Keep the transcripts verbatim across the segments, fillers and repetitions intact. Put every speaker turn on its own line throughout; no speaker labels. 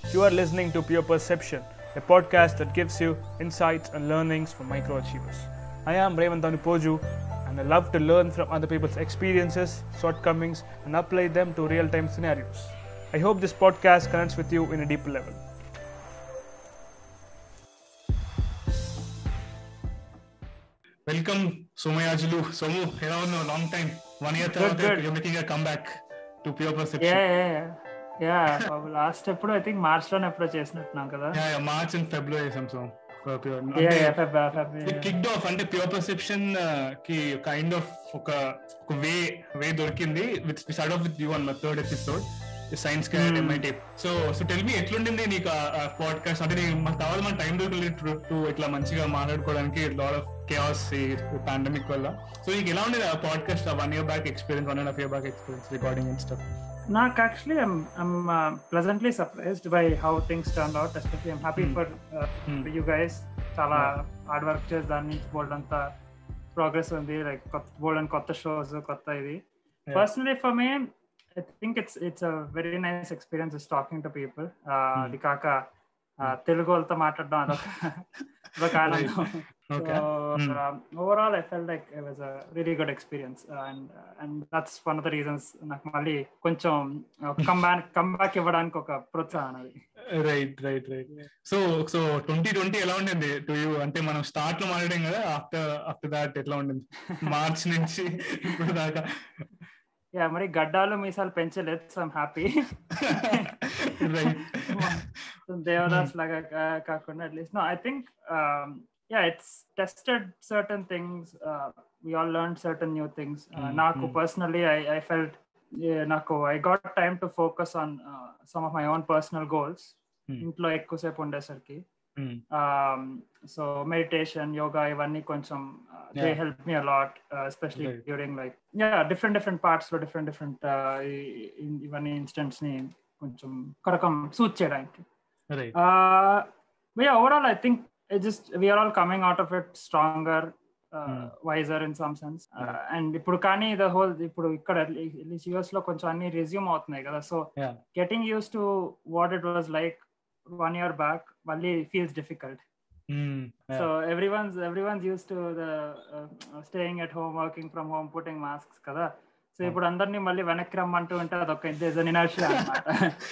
You are listening to Pure Perception, a podcast that gives you insights and learnings from microachievers. I am Raymond Tanupoju, and I love to learn from other people's experiences, shortcomings, and apply them to real-time scenarios. I hope this podcast connects with you in a deeper level.
Welcome, Somayajulu. Somu, hello, no, long time. One year
Good, good.
you're making a comeback to Pure Perception.
Yeah, yeah, yeah. Yeah, last ఎప్పుడు I think March లోనే ఎప్పుడో చేసినట్టున్నాం కదా.
Yeah, yeah, March and February చేసాం so Pure.
Yeah, yeah, Feb- Feb-
It
yeah.
kicked off అంటే Pure Perception uh, కి kind of ఒక ఒక way way దొరికింది with start off with you on my third episode science కి MIT. So so tell me ఎట్లుండింది నీకు podcast? అంటే మాకు కావాలి మన టైం దొరకలేదు టు ఇట్లా మంచిగా మాట్లాడుకోవడానికి లాట్ ఆఫ్ chaos ఈ పాండమిక్ వల్ల. సో నీకు ఎలా ఉండేది ఆ podcast, one year back experience, one and half year back experience recording and stuff?
Nak actually, I'm I'm uh, pleasantly surprised by how things turned out. Especially, I'm happy
Hmm.
for, uh,
Hmm.
for you guys. Chala hard work చేసి దాని నుంచి బోల్డ్ అంతా progress ఉంది. Like bold and కొత్త shows కొత్త ఇది. Personally, for me, I think it's it's a very nice experience just talking to people. Uh, అది కాక తెలుగు వాళ్ళతో మాట్లాడడం అదొక అదొక ఆనందం.
Okay.
So
Hmm.
um, overall, I felt like it was a really good experience, uh, and uh, and that's one of the reasons నాకు మళ్ళీ కొంచెం కంబ్యాక్ కంబ్యాక్ ఇవ్వడానికి ఒక ప్రోత్సాహం అది.
Right right right so so twenty twenty ఎలా ఉండింది to you? అంటే మనం స్టార్ట్ లో మాట్లాడాం కదా, ఆఫ్టర్ ఆఫ్టర్ దాట్ ఎట్లా ఉండింది మార్చ్ నుంచి ఇప్పుడు దాకా?
యా, మరి గడ్డాలు మీసాలు పెంచలేదు, so I'm happy.
Right
Devdas లాగా కా- కాకుండా at least no I think yeah, it's tested certain things. Uh, we all learned certain new things. Uh,
Mm,
Naku
mm.
personally, I, I felt yeah, Naku, I got time to focus on uh, some of my own personal goals.
Mm.
Intlo ఎక్కువసేపు ఉండేసరికి
Mm.
um, so meditation, yoga, ఇవన్నీ కొంచెం uh, they
Yeah.
helped me a lot, uh, especially
Right.
during like yeah different different parts లో different different uh, i- i- ఇవన్నీ instants ని కొంచెం కరకం suit చేయడానికి.
Right
Uh, but yeah, overall, I think it just we are all coming out of it stronger, uh,
Hmm.
wiser in some sense. Uh,
Yeah.
and ఇప్పుడు కానీ the whole ఇప్పుడు ఇక్కడ US లో కొంచెం అన్ని రెజ్యూమ్ అవుతున్నాయి కదా, so
yeah
getting used to what it was like one year back మళ్ళీ feels difficult. So everyone's everyone's used to the uh, staying at home, working from home, putting masks కదా. సో ఇప్పుడు అందరినీ మళ్ళీ వెనక్కి రమ్మంటూ ఉంటే అదొక ఇనర్షియా అన్నమాట.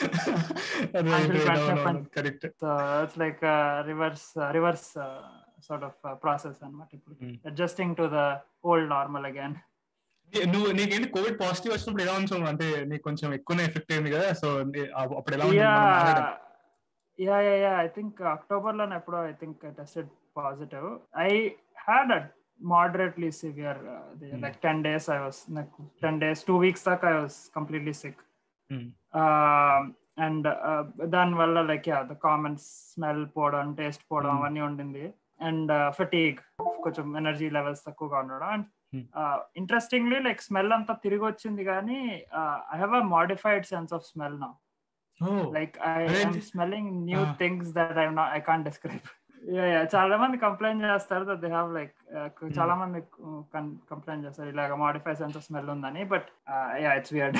Correct.
So it's like a reverse uh, reverse uh, sort of uh, process అన్నమాట ఇప్పుడు,
Hmm.
adjusting to the old normal again.
నువ్వు నీకేంటి కోవిడ్ పాజిటివ్ వచ్చినప్పుడు ఎలా ఉంది? అంటే నీకు కొంచెం ఎక్కువనే ఎఫెక్ట్ అయింది కదా, సో అప్పుడు ఎలా ఉంది? మనం మాట్లాడడం.
Yeah, yeah, yeah. I think October లో ఎప్పుడో I think I tested positive. I had a moderately severe uh, the,
Hmm.
like ten days I was like ten days two weeks దాకా I was completely sick.
Hmm.
Um, and uh, దాని వల్ల like yeah the common smell పోవడం, taste పోవడం
Hmm.
అవన్నీ ఉండింది. And fatigue, కొంచెం energy levels తక్కువగా ఉండడం. And
Hmm.
Interestingly like smell అంతా తిరిగి వచ్చింది కానీ I have a modified sense of smell now.
Oh.
Like I
Really?
am smelling new
Ah.
things that I'm not, I can't describe. Yeah, yeah. చాలా మంది complaint చేస్తారు that they have like uh, చాలా మంది complaint చేస్తారు ఇలాగ modified sense of smell ఉందని, but yeah it's weird.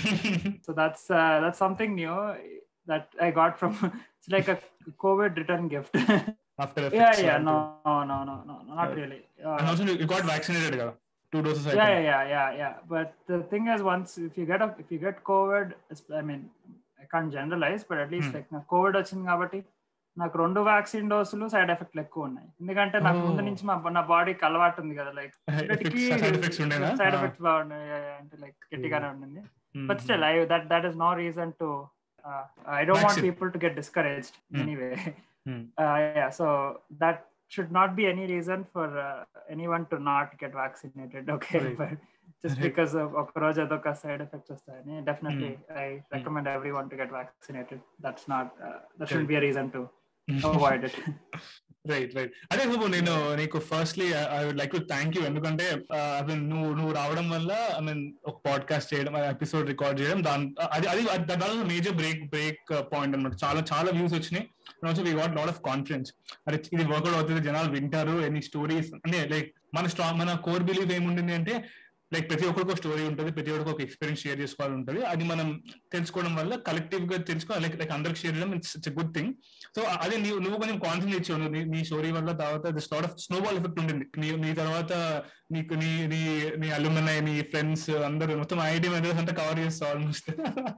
So that's uh, that's something new that I got from it's like a COVID return gift.
After
Yeah,
effects,
yeah.
right?
No, no, no, no, no, not
Right.
really. Uh,
And also you got vaccinated కదా, two doses I
yeah,
think.
yeah, yeah, yeah, yeah. But the thing is, once if you get a, if you get COVID, it's- I mean, I can't generalize, but at least
Hmm.
like నాకు Covid వచ్చింది కాబట్టి నాకు రెండు vaccine డోసులు side ఎఫెక్ట్లు ఎక్కువ ఉన్నాయి. ఎందుకంటే నాకు ముందు
Oh.
నుంచి మా నా బాడీకి అలవాటు ఉంది కదా, లైక్
Effects, side effects ఉండేనా?
Side
Ah.
ఎఫెక్ట్స్ బాగున్నాయి. Yeah, yeah, అంటే లైక్ గట్టిగానే ఉండింది.
Hmm.
But still, I that that is no reason to. Uh, I don't want
Vaccine.
people to get discouraged
Hmm.
anyway.
Hmm.
Uh, yeah, so that should not be any reason for uh, anyone to not get vaccinated. Okay,
Right.
but just
Right.
because of ఒక రోజు అదొక side effects వస్తాయని, definitely I recommend everyone to get vaccinated. That's not uh, that shouldn't be a reason to avoid it.
Right right అదే బాబు, నేను నీకు firstly I would like to thank you. ఎందుకంటే I mean నువ్వు నువ్వు రావడం వల్ల ఐ మీన్ ఒక పాడ్కాస్ట్ చేయడం, ఎపిసోడ్ రికార్డ్ చేయడం, దాని అది అది దాని మేజర్ బ్రేక్ బ్రేక్ పాయింట్ అనమాట. చాలా చాలా వ్యూస్ వచ్చినాయి. Also we got lot of confidence. అరే ఇది వర్కౌట్ అవుతుంది, జనాలు వింటారు, ఎన్ని స్టోరీస్ అంటే లైక్ మన స్ట్రాంగ్ మన కోర్ బిలీఫ్ ఏముండింది అంటే లైక్ ప్రతి ఒక్కరికి ఒక స్టోరీ ఉంటుంది, ప్రతి ఒక్కరికి ఒక ఎక్స్పీరియన్స్ షేర్ చేసుకోవాలి ఉంటుంది. అది మనం తెలుసుకోవడం వల్ల కలెక్టివ్ గా తెలుసుకోవాలి, లైక్ లైక్ అందరికి షేర్ చేయడం it's it's good thing. So అదే నువ్వు నువ్వు కొంచెం కాన్ఫిడెన్స్ ఇచ్చావు నీ స్టోరీ వల్ల. తర్వాత this lot of snowball effect ఉండింది నీ నీ తర్వాత నీకు నీ నీ నీ అల్యూమినై, నీ ఫ్రెండ్స్ అందరూ మొత్తం ఐఐటి మెడ్రాస్ అంతా కవర్ చేస్తావు ఆల్మోస్ట్.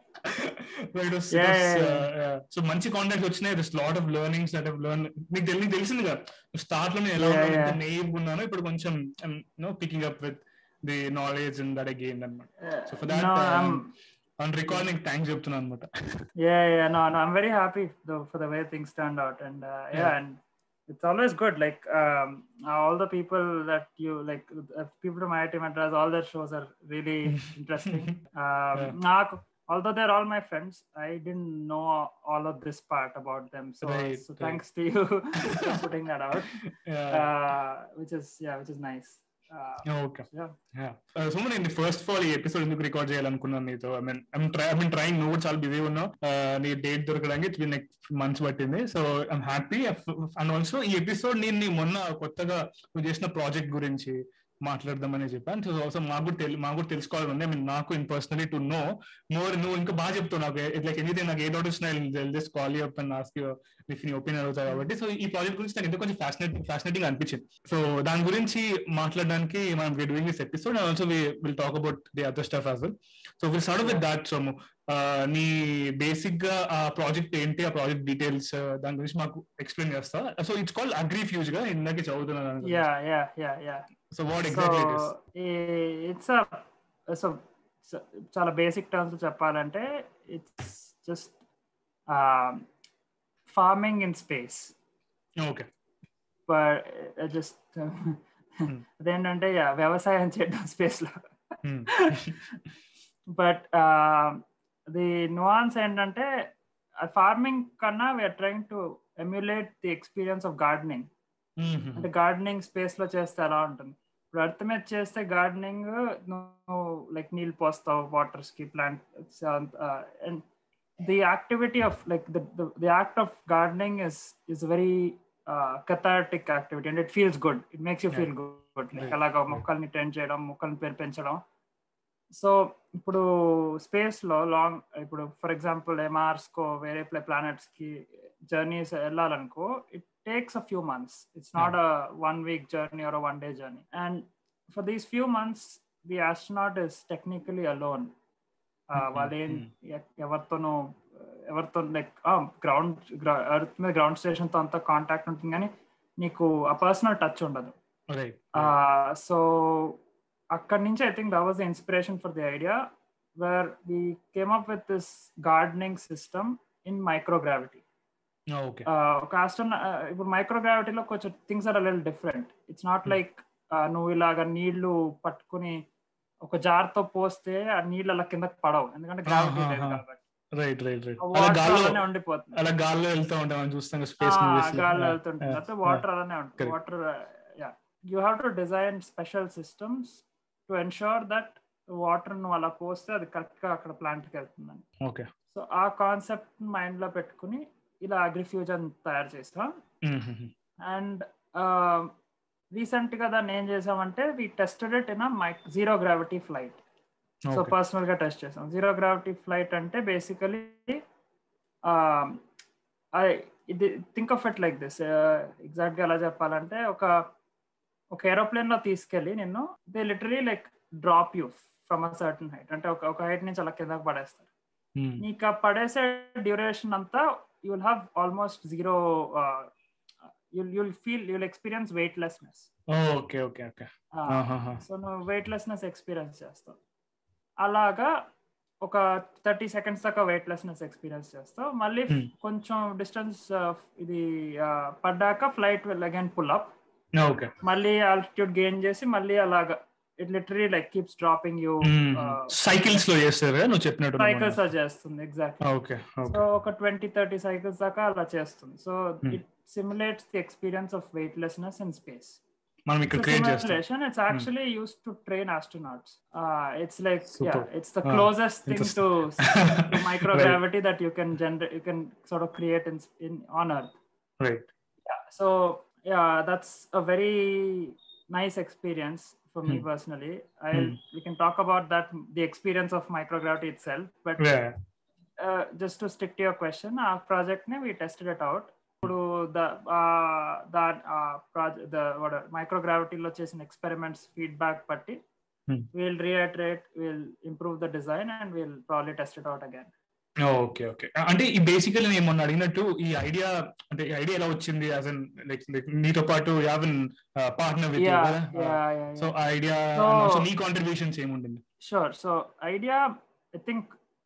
సో మంచి కాంటాక్ట్ వచ్చినాయి, this lot of learnings that have learn. నీకు తెలి తెలిసింది కదా స్టార్ట్ లో నేను ఎలా ఉన్నాను, ఎంత నెయివ్ ఉన్నాను, ఇప్పుడు కొంచెం no picking up with the knowledge and that I gained and uh, so for that no, um, on recording thanks చెప్తున్నాను అన్నమాట.
yeah yeah no no I'm very happy though for the way things turned out and uh, yeah. yeah and it's always good like um, all the people that you like uh, people from I I T Madras, all their shows are really interesting. um, yeah. Although they're all my friends, I didn't know all of this part about them, so, right, so right. thanks to you for putting that out. yeah. uh, which is yeah which is nice.
Okay so నేను first of all ఈ episode ఎందుకు record చేయాలనుకున్నాను నీతో. I mean I'm try I mean trying నువ్వు చాలా busy ఉన్నావు, నీ date దొరకడానికి ఇట్స్ బిన్ నెక్స్ట్ మంత్స్ పట్టింది. So I'm happy. And also ఈ ఎపిసోడ్ నేను మొన్న కొత్తగా నువ్వు చేసిన ప్రాజెక్ట్ గురించి మాట్లాడదామని చెప్పాను. సో ఆల్సో మాకు కూడా తెలి మాకు కూడా తెలుసుకోవాలని ఉంది. ఐ మీన్ నాకు in personally to know more. నువ్వు ఇంకా బాగా చెప్తావు నాకు, లైక్ ఎనీథింగ్ నాకు ఏ డౌట్ వచ్చినా just call you up and ask you if నీ ఒపీనియన్ అవుతావు కాబట్టి. సో ఈ ప్రాజెక్ట్ గురించి నాకు ఎందుకు కొంచెం ఫ్యాసినేటింగ్ ఫ్యాసినేటింగ్ అనిపించింది. సో దాని గురించి మాట్లాడడానికి మనం we doing this episode and also we will talk about the other stuff as well. So will start with that. So నీ బేసిక్ గా ఆ ప్రాజెక్ట్ ఏంటి, ఆ ప్రాజెక్ట్ డీటెయిల్స్ దాని గురించి మాకు ఎక్స్ప్లెయిన్ చేస్తా. సో ఇట్స్ కాల్డ్ అగ్రిఫ్యూజ్ గా ఇందాకే చదువుతున్నాను.
yeah yeah yeah yeah
So what exactly
so,
it is?
It's a so చాలా బేసిక్ టర్మ్స్ చెప్పాలంటే it's just farming in space.
Okay.
But just అదేంటంటే వ్యవసాయం చేయడం స్పేస్ లో. బట్ ది nuance ఏంటంటే ఫార్మింగ్ కన్నా we're trying to emulate the experience of gardening. అంటే gardening space లో చేస్తే ఎలా ఉంటుంది, ఇప్పుడు అర్త్ మీద చేస్తే గార్డెనింగ్ నువ్వు లైక్ నీళ్ళు పోస్తావు వాటర్స్ కి plant and the activity of like the act of gardening is is very cathartic activity and it feels good, it makes you feel good, like అలాగా మొక్కల్ని టెండ్ చేయడం, మొక్కల్ని పెంచడం. సో ఇప్పుడు స్పేస్ లో లాంగ్ ఇప్పుడు ఫర్ ఎగ్జాంపుల్ మార్స్ కో వేరే planets కి జర్నీస్ వెళ్ళాలనుకో it takes a few months. It's not yeah. a one week journey or a one day journey. And for these few months, the astronaut is technically alone. While in evertono everton like um ground earth me ground station తో అంత contact ఉంటుంది కానీ నీకు ఆ personal touch ఉండదు.
Right.
Uh, so akkadi nunchi I think that was the inspiration for the idea where we came up with this gardening system in microgravity.
Okay.
ఒక astronaut ఇప్పుడు మైక్రోగ్రావిటీలో కొంచెం things are little different. It's not like నువ్వు ఇలాగా నీళ్లు పట్టుకుని ఒక jar తో పోస్తే ఆ నీళ్ళు అలా కిందకి పడవు, ఎందుకంటే గ్రావిటీ లేదు కాబట్టి.
రైట్ రైట్ రైట్
వాటర్ అలానే ఉండిపోతుంది.
అలా గాల్లో వెళ్తూ ఉంటాం చూస్తాం స్పేస్ మూవీస్.
గాల్లో వెళ్తుంటుంది అంటే వాటర్ అలానే ఉంటుంది. Water yeah you have to design special systems to ensure that water నువ్వు అలా పోస్తే అది కరెక్ట్ గా అక్కడ ప్లాంట్ కి వెళ్తుందని.
ఓకే.
సో ఆ కాన్సెప్ట్ మైండ్ లో పెట్టుకుని ఇలా అగ్రిఫ్యూజన్ తయారు చేస్తాం. అండ్ రీసెంట్ గా దాన్ని ఏం చేసామంటే we tested it in my zero gravity flight. So personal గా టెస్ట్ చేసాం. జీరో గ్రావిటీ ఫ్లైట్ అంటే బేసికలీ ఇది think of it like this, exact గా ఎలా చెప్పాలంటే ఒక ఒక ఏరోప్లేన్ లో తీసుకెళ్ళి నిన్ను they literally like drop you from a certain height, అంటే ఒక ఒక హైట్ నుంచి అలా కిందకి పడేస్తారు. నీకు ఆ పడేసే డ్యూరేషన్ అంతా you will have almost zero uh, you'll you'll feel you'll experience weightlessness.
Oh okay okay okay.
uh, so no weightlessness experience చేస్తావు. అలాగా ఒక థర్టీ సెకండ్స్ దాకా వెయిట్లెస్నెస్ ఎక్స్పీరియన్స్ చేస్తావు. మళ్ళీ కొంచెం డిస్టెన్స్ ఇది పడ్డాక flight will again pull up.
Okay.
మళ్ళీ ఆల్టిట్యూడ్ గెయిన్ చేసి మళ్ళీ అలాగా it literally like keeps dropping you.
Cycles లో చేస్తారు నువ్వు చెప్పినట్టు.
సైకిల్స్ లో చేస్తుంది ఎగ్జాక్ట్లీ.
ఓకే.
సో ఒక ట్వంటీ థర్టీ సైకిల్స్ దాకా అలా చేస్తుంది. So it simulates the experience of weightlessness in space.
మనం ఇక్కడ క్రియేట్ చేస్తాం.
It's actually used to train astronauts. Uh, it's like Super. yeah, it's the closest uh, thing to, to microgravity right. that you can generate, you can sort of create in, in on Earth.
Right.
Yeah. So yeah, that's a very nice experience for me personally. I
Hmm.
we can talk about that, the experience of microgravity itself, but
Yeah.
uh, just to stick to your question, our project ne we tested it out. ఇప్పుడు the uh, that uh, project the what microgravity లో చేసిన experiments feedback బట్టి
Hmm.
we'll reiterate, we'll improve the design and we'll probably test it out again.
Okay okay అంటే ఈ basically నేను మొన్న అడిగినట్టు ఈ ఐడియా అంటే ఈ ఐడియా ఎలా వచ్చింది యాజ్ అన్ లైక్ లైక్ నీతో పాటు you've an partner with
Yeah,
కదా
yeah, yeah,
so
yeah.
Idea
So-
so నీ కాంట్రిబ్యూషన్స్ ఏముండింది?
Sure. So idea, I think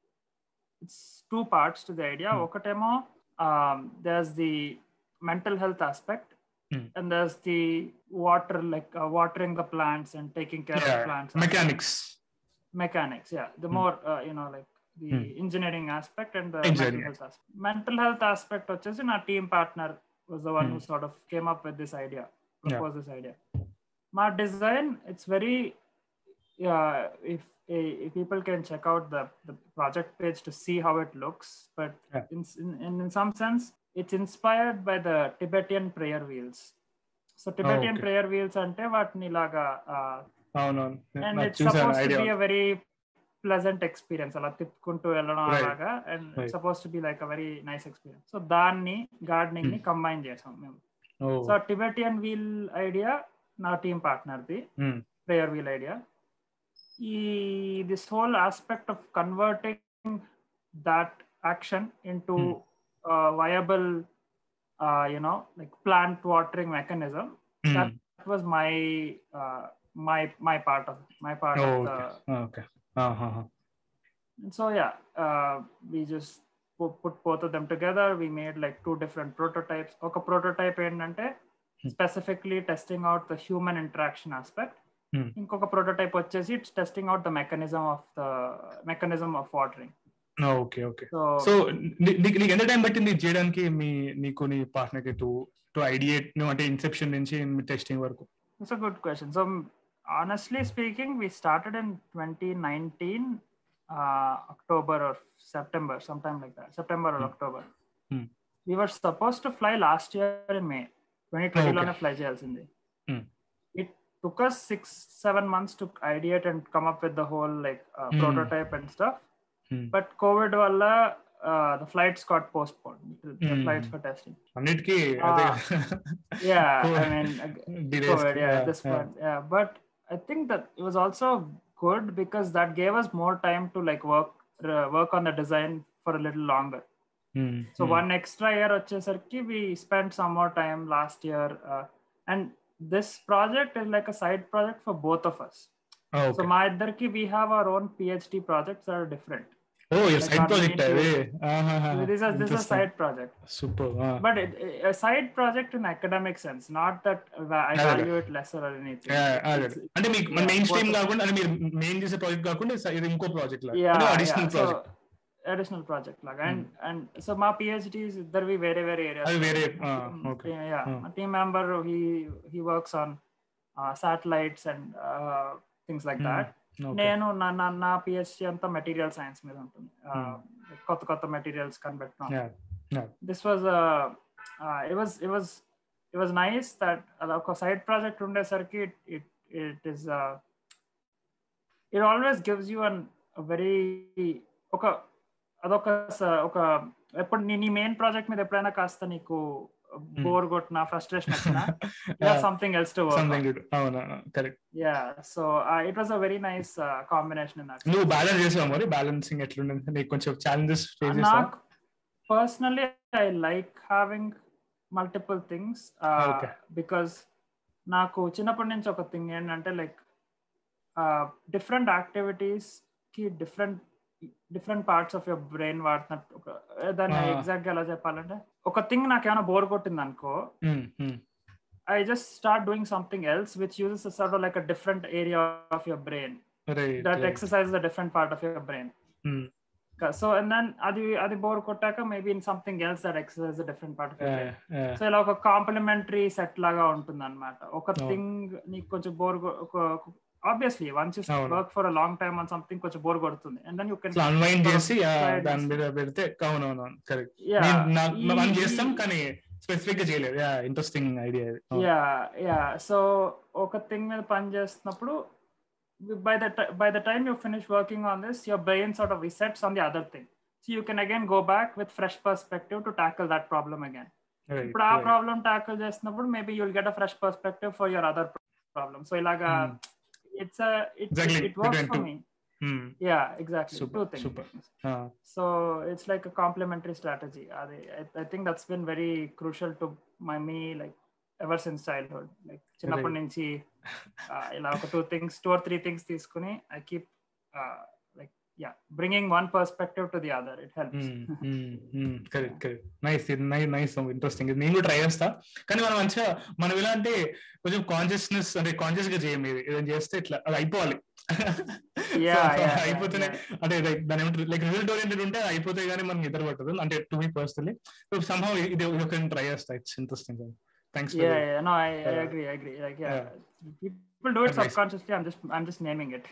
it's two parts to the idea.
Hmm.
Okatemo, um, there's the mental health aspect,
Hmm.
and there's the water, like uh, watering the plants and taking care of plants. aspect.
Mechanics
Mechanics, yeah. The
Hmm.
more, uh, you know, like the
Hmm.
engineering aspect and the
Engineering
mental health aspect. Mental health aspect, which is in our team partner was the one
Hmm.
who sort of came up with this idea,
Yeah.
proposed this idea. My design, it's very, yeah, if, if people can check out the, the project page to see how it looks, but
Yeah.
in, in, in some sense, it's inspired by the Tibetan prayer wheels. So Tibetan
okay.
prayer wheels ante vatni laga, uh,
అవునవును
and
నాకు
it's
చూసాను
supposed to
idea
be a very pleasant experience అలా తిప్పుకుంటూ వెళ్ళడం
Right.
అలాగా and
Right.
it's supposed to be like a very nice experience. So దాన్ని gardening ని
Hmm.
Combine చేసాం మేము.
Oh
so Tibetan wheel idea నా టీమ్ పార్ట్నర్ది ప్రేయర్ వీల్ ఐడియా. ఈ this whole aspect of converting that action into viable you know like plant watering mechanism, that was my uh, my my part of my part of the
okay ఆహా
so yeah uh, we just put, put both of them together. We made like two different prototypes. Oka prototype ఏంటంటే specifically testing out the human interaction aspect.
Hmm.
ఇంకొక prototype వచ్చేసి it's testing out the mechanism of the mechanism of watering.
Okay okay
So
so నీకు నీకు ఎంత time పట్టింది ఇది చేయడానికి మీ నీకు నీ పార్ట్నర్ కి టు టు ఐడియేట్ అంటే ఇన్సెప్షన్ నుంచి టెస్టింగ్ వరకు?
it's a good question. So honestly speaking, we started in twenty nineteen uh, October or September, sometime like that, September or
Hmm.
October.
Hmm.
We were supposed to fly last year in May twenty twenty
Okay.
లోనే fly చేయాల్సింది.
Hmm.
It took us six seven months to ideate and come up with the whole like uh,
Hmm.
prototype and stuff.
Hmm.
But COVID వల్ల uh, the flights got postponed, the, the
Hmm.
flights for testing.
అన్నిటికీ
Ah.
అదే
Yeah,
Co-
I mean
delays.
COVID, yeah,
Yeah,
at this
yeah.
point, yeah. But I think that it was also good because that gave us more time to like work uh, work on the design for a little longer.
Hmm.
So
Hmm.
one extra year వచ్చేసరికి we spent some more time last year, uh, and this project is like a side project for both of us.
Oh,
So
okay.
మా ఇద్దరికి we have our own PhD projects that are different.
Oh, your
like
side
our
project
main
అదే.
PhD.
ఆహాహా.
So this is this is a
Interesting.
side project.
Super. Ah.
But it, a side project in academic sense, not that I
అదే.
value it lesser or anything.
Yeah, అదే.
It's-
అంటే మీకు
yeah,
mainstream
both of-
కాకుండా అంటే మీరు main చేసే project కాకుండా ఇది ఇంకో ప్రాజెక్ట్ లాగా
yeah,
additional
yeah.
Project.
So additional project like and and so my PhDs there we very very areas.
అది వేరే
My
ah,
team-
okay.
Yeah,
Ah.
my team member he he works on uh, satellites and uh, things like
Hmm.
that.
Okay.
నేను నా నా నా PhD అంతా material science మీద ఉంటుంది. Uh,
Hmm.
కొత్త కొత్త మెటీరియల్స్ కనిపెట్టడం.
Yeah. Yeah.
This was a uh, it was it was it was nice that ఒక సైడ్ ప్రాజెక్ట్ ఉండేసరికి it it it is uh, it always gives you an a very ఒక అదొక స- ఒక ఎప్పుడు నీ నీ మెయిన్ ప్రాజెక్ట్ మీద ఎప్పుడైనా కాస్త నీకు బోర్ కొట్టినా ఫ్రస్ట్రేషన్ వచ్చినా you have something else to work
Something
on.
to do. అవునా correct.
Yeah, so uh, it was a very nice uh, combination in that.
నువ్వు బ్యాలెన్స్ చేసావు మరి బ్యాలెన్సింగ్ ఎట్లుంది నీకు కొంచెం ఛాలెంజెస్ ఫేస్ చేసావు?
నాకు personally I like having multiple things uh,
Okay.
because నాకు చిన్నప్పటి నుంచి ఒక థింగ్ ఏంటంటే లైక్ డిఫరెంట్ యాక్టివిటీస్ కి different different parts of your brain వాడుతున్నట్టు ఒక దాన్ని
Ah.
ఎగ్జాక్ట్ గా ఎలా చెప్పాలంటే ఒక థింగ్ నాకు ఏమైనా బోర్ కొట్టింది అనుకో
Hmm. Hmm.
I just start doing something else which uses a sort of like a different area of your brain
Right.
that
right.
exercises a different part of your brain.
Hmm.
So and then adi adi bore kottaka maybe in something else that exercises a different part of your brain.
Yeah. Yeah.
So ఇలా ఒక complementary set లాగా ఉంటుంది అనమాట. ఒక
Oh.
Thing నీకు కొంచెం bore obviously once you
అవును.
Work for a long time on something కొంచెం బోర్ కొడుతుంది అండ్ దెన్ యూ కెన్
అట్లా అన్వైండ్
sort of
చేసి ఆ,
try
దాని
this.
మీద పెడితే అవునవును కరెక్ట్.
Yeah.
మనం
ఈ-
చేస్తాం
ఈ-
కానీ స్పెసిఫిక్ గా చేయలేదు. Yeah interesting idea.
Yeah yeah so ఒక థింగ్ మీద పని చేస్తున్నప్పుడు by the t- by the time you finish working on this, your brain sort of resets on the other thing, so you can again go back with fresh perspective to tackle that problem again.
Right,
ఇప్పుడు ఆ
right.
Problem tackle చేసినప్పుడు maybe you'll get a fresh perspective for your other problem. So ilaga
Hmm.
it's a it,
Exactly.
it, it works
Between
for
two.
me.
Hmm.
Yeah, exactly.
Super,
Two things.
super. Ah.
So it's like a complementary strategy. Adi, I, I think that's been very crucial to my me like ever since childhood. Like చిన్నప్పటి
Right.
నుంచి ఇలా ఒక two things two or three things తీసుకుని I keep like yeah bringing one perspective to the other. It helps.
Correct correct nice nice nice interesting. నేను కూడా try చేస్తా, కానీ మనం మంచిగా మనం ఎలా అంటే కొంచెం కాన్షియస్నెస్ అంటే కాన్షియస్ గా చేయం. ఇది ఏదైనా చేస్తే ఇట్లా అది అయిపోవాలి. అయిపోతేనే అంటే లైక్ దాని ఏమంటారు లైక్ రిజల్ట్ ఓరియంటెడ్ ఉంటే అయిపోతే గానీ మనం నిద్ర పట్టదు. అంటే టు మీ పర్సనలీ సంహౌ ఇది ఒక ట్రై చేస్తా. It's interesting. Thanks for
yeah
the,
yeah no I,
uh,
I agree I agree like yeah,
yeah.
people do it
Advice.
subconsciously. i'm just i'm just naming it.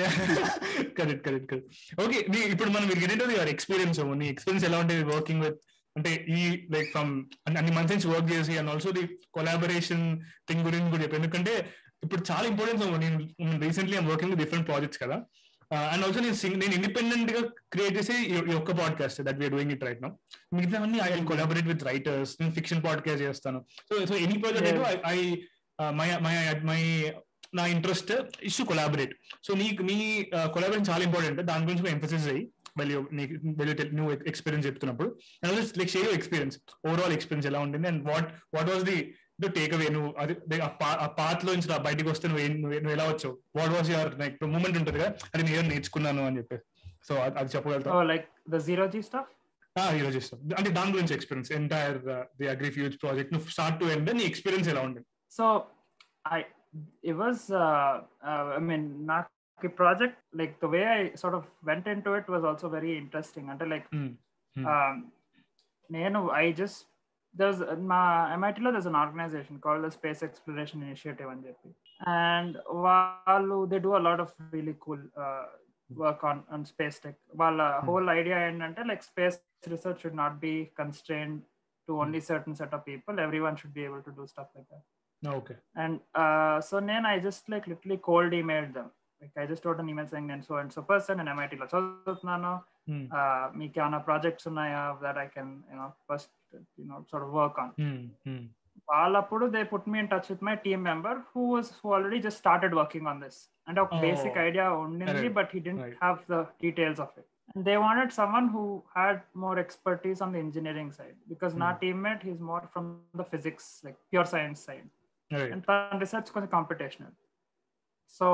Correct correct correct okay. ఇప్పుడు మనం మీరు get into your experience. నీ experience ఎలా ఉంటుంది working with అంటే ఈ like from అన్ని months నుంచి వర్క్ చేసి and also the collaboration thing గురించి కూడా చెప్పి, ఎందుకంటే ఇప్పుడు చాలా ఇంపార్టెన్స్. నేను recently I'm working with different projects కదా, అండ్ ఆల్సో నేను నేను ఇండిపెండెంట్ గా క్రియేట్ చేసి ఈ ఒక్క podcast that we're doing it right now. మిగతావన్నీ I will collaborate with writers. నేను ఫిక్షన్ పాడ్కాస్ట్ చేస్తాను. So so any project I my my my నా interest is to collaborate. So నీకు నీ కొలాబరేషన్ చాలా ఇంపార్టెంట్. దాని గురించి ఎంఫసిస్ అయ్యి వెళ్ళి నువ్వు ఎక్స్పీరియన్స్ చెప్తున్నప్పుడు like share your experience, overall experience ఎలా ఉంటుంది and what what was the takeaway. నువ్వు అది ఆ పాత్ లో నుంచి బయటకు వస్తే నువ్వు నువ్వు ఎలా వచ్చావు, what was your like moment ఉంటుంది కదా, అది నేను నేర్చుకున్నాను అని చెప్పి. సో అది చెప్పగలుగుతావు.
Like the zero G stuff.
Zero G stuff అంటే దాని గురించి experience entire the agri fuse project నువ్వు స్టార్ట్ టు ఎండ్ నీ ఎక్స్పీరియన్స్ ఎలా ఉంటుంది.
So I it was uh, uh, I mean నాకు ఈ project like the way I sort of went into it was also very interesting. అంటే like
mm. Mm.
um, నేను I just there's మా M I T లో there's an organization called the Space Exploration Initiative అని చెప్పి, and వాళ్ళు they do a lot of really cool uh, work on on space tech. వాళ్ళ
mm.
whole idea ఏంటంటే like space research should not be constrained to only certain set of people. Everyone should be able to do stuff like that.
Okay.
And uh, so then I just like literally cold emailed them. Like I just wrote an email saying, and so and so person in M I T lo chaduthunnanu, meeku ఏమైనా projects ఉన్నాయా that I can you know first you know sort of work on. వాళ్ళప్పుడు they put me in touch with my team member who was who already just started working on this, and a basic idea undindi, but he didn't
right.
have the details of it. And they wanted someone who had more expertise on the engineering side, because mm. my teammate he's more from the physics, like pure science side.
Right.
And the research was computational. So,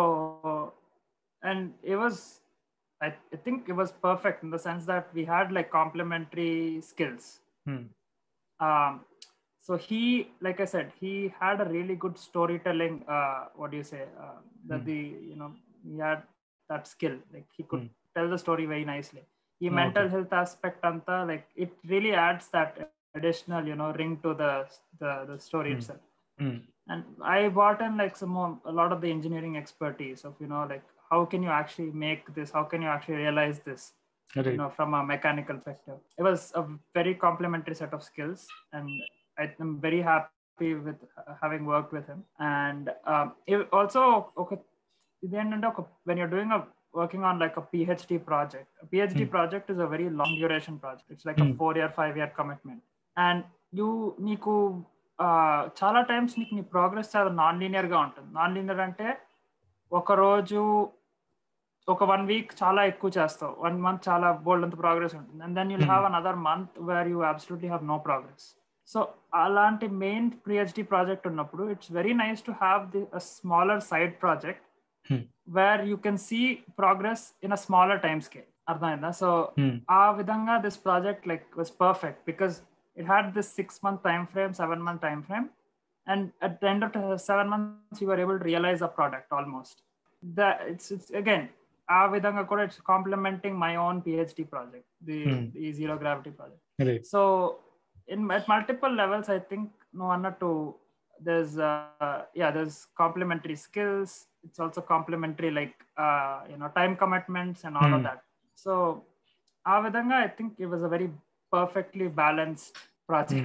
and it was, I, I think it was perfect in the sense that we had like complementary skills.
Hmm.
Um, so he, like I said, he had a really good storytelling. Uh, what do you say? Uh, that hmm. the you know he had that skill. Like he could hmm. tell the story very nicely. The oh, mental okay. health aspect, anta, like it really adds that additional you know ring to the the, the story hmm. itself.
Hmm.
And I brought in like some more, a lot of the engineering expertise of, you know, like how can you actually make this? How can you actually realize this, right. you know, from a mechanical perspective? It was a very complementary set of skills, and I'm very happy with having worked with him. And um, it also, okay, when you're doing a working on like a PhD project, a PhD hmm. project is a very long duration project. It's like hmm. a four year, five year commitment, and you నీకు చాలా times నీకు నీ progress చాలా non linear గా ఉంటుంది. Non linear అంటే ఒక రోజు ఒక వన్ వీక్ చాలా ఎక్కువ చేస్తావు, వన్ మంత్ చాలా బోల్డ్ అంత ప్రోగ్రెస్ ఉంటుంది, and then you'll have another month where you absolutely have no progress. So అలాంటి మెయిన్ పిహెచ్డి ప్రాజెక్ట్ ఉన్నప్పుడు it's very nice to have the smaller side project where you can see progress in a smaller time scale. అర్థమైందా? So ఆ విధంగా this project like was perfect because it had this six month time frame, seven month time frame, and at the end of the seven months you were able to realize a product almost. That it's it's again aa vidhanga kuda it's complementing my own PhD project, the, hmm. the zero gravity project.
Right.
So in at multiple levels I think no anna to there's uh, yeah there's complementary skills. It's also complementary like uh, you know time commitments and all hmm. of that. So aa vidhanga I think it was a very perfectly balanced project. Mm.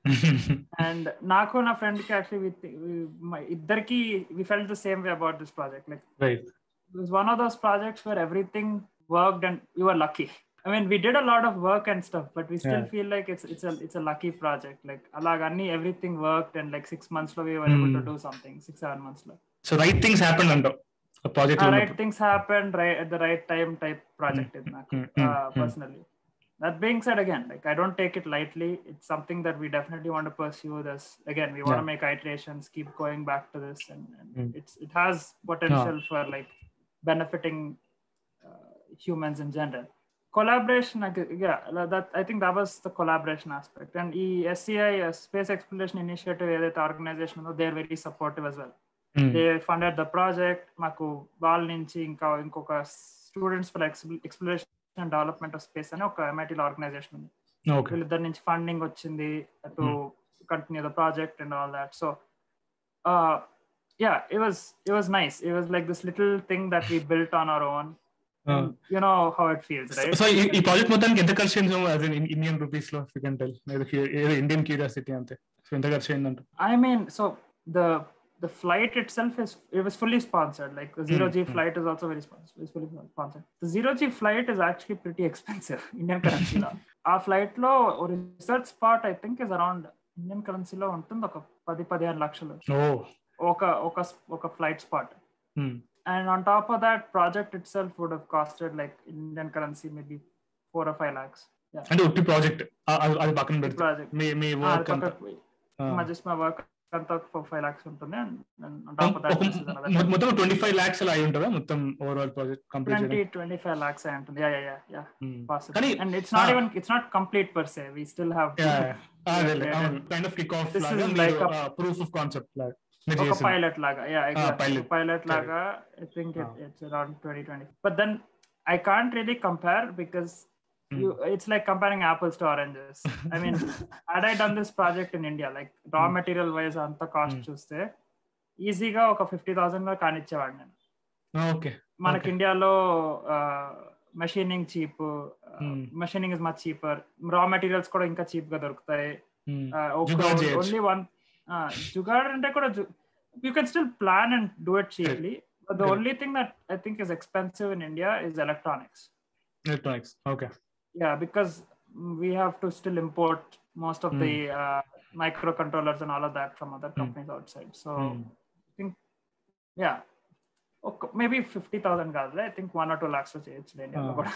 And నాకు నా friend కి actually ఇద్దరికి we felt the same way about this project. Like it was one of those projects where everything worked and you are lucky. I mean, we did a lot of work and stuff, but we still yeah. feel like it's it's a it's a lucky project. Like alagani everything worked, and like six months lo we were mm. able to do something. Six seven months lo.
So right things happened under a project.
Uh, right things happened right at the right time type project mm. in Naku, mm. uh, personally. That being said, again, like I don't take it lightly. It's something that we definitely want to pursue. This again, we want yeah. to make iterations, keep going back to this, and, and mm. it's it has potential no. for like benefiting uh, humans in general. Collaboration, yeah, that I think that was the collaboration aspect. And E S C I, uh, Space Exploration Initiative, the organization, they're very supportive as well. Mm. They funded the project. Maku Bal nunchi inka inkoka Students for Exploration and Development of Space అని ఒక M I T లో organization ఉంది. వీళ్ళిద్దరి నుంచి funding వచ్చింది to mm. continue the project and all that. So uh, yeah, it was it was nice. It was like this little thing that we built on our own. Uh, you know how it feels, right?
So ఈ project మొత్తానికి ఎంత ఖర్చు అయింది as in Indian rupees లో, if you can tell? ఏదో Indian curiosity అంతే. So ఎంత ఖర్చు అయిందంట?
I mean, so the the flight itself is it was fully sponsored. Like the zero G mm-hmm. flight is also very sponsored. It's fully sponsored. The zero G flight is actually pretty expensive Indian currency lo. ఆ flight లో research spot I think is around Indian currency లో ఉంటుంది ఒక పది పదిహేను లక్షలు.
Oh.
ఒక ఒక ఒక flight spot. And on top of that, project itself would have costed like Indian currency maybe four or five lakhs.
Yeah. And the project, అది పక్కన పెడితే
project,
మీ మీ వర్క్ అంతా,
మా just my work అంతా for five lakhs ఉంటుంది. And on top of that,
మొత్తం twenty-five lakhs అలా అయి ఉంటుందా మొత్తం overall project complete
twenty twenty-five lakhs అయి ఉంటుంది. Yeah, yeah, yeah, yeah. Hmm. Possible. And it's not even it's not complete per se. We still have
yeah, yeah. yeah. kind of kick off
this laga, is like a uh,
proof of concept like
ఒక pilot లాగా. yeah exactly. Pilot లాగా I think it, it's around twenty twenty. But then I can't really compare because mm. you, it's like comparing apples to oranges. I mean, had I done this project in India, like raw mm. material wise anta cost mm. చూస్తే ఈజీగా ఒక fifty thousand లో కానిచ్చేవాడు నేను.
Okay,
మనకి ఇండియాలో machining cheap, machining is much cheaper, raw materials కూడా ఇంకా cheap గా దొరుకుతాయి. Only one jugaad ante kuda you can still plan and do it cheaply, but the okay. only thing that I think is expensive in India is electronics.
Electronics, okay.
Yeah, because we have to still import most of mm. the uh, microcontrollers and all of that from other companies mm. outside. So mm. I think yeah, okay, maybe fifty thousand కాదు, I think one or two lakhs లో చేయొచ్చు ఇండియాలో కూడా.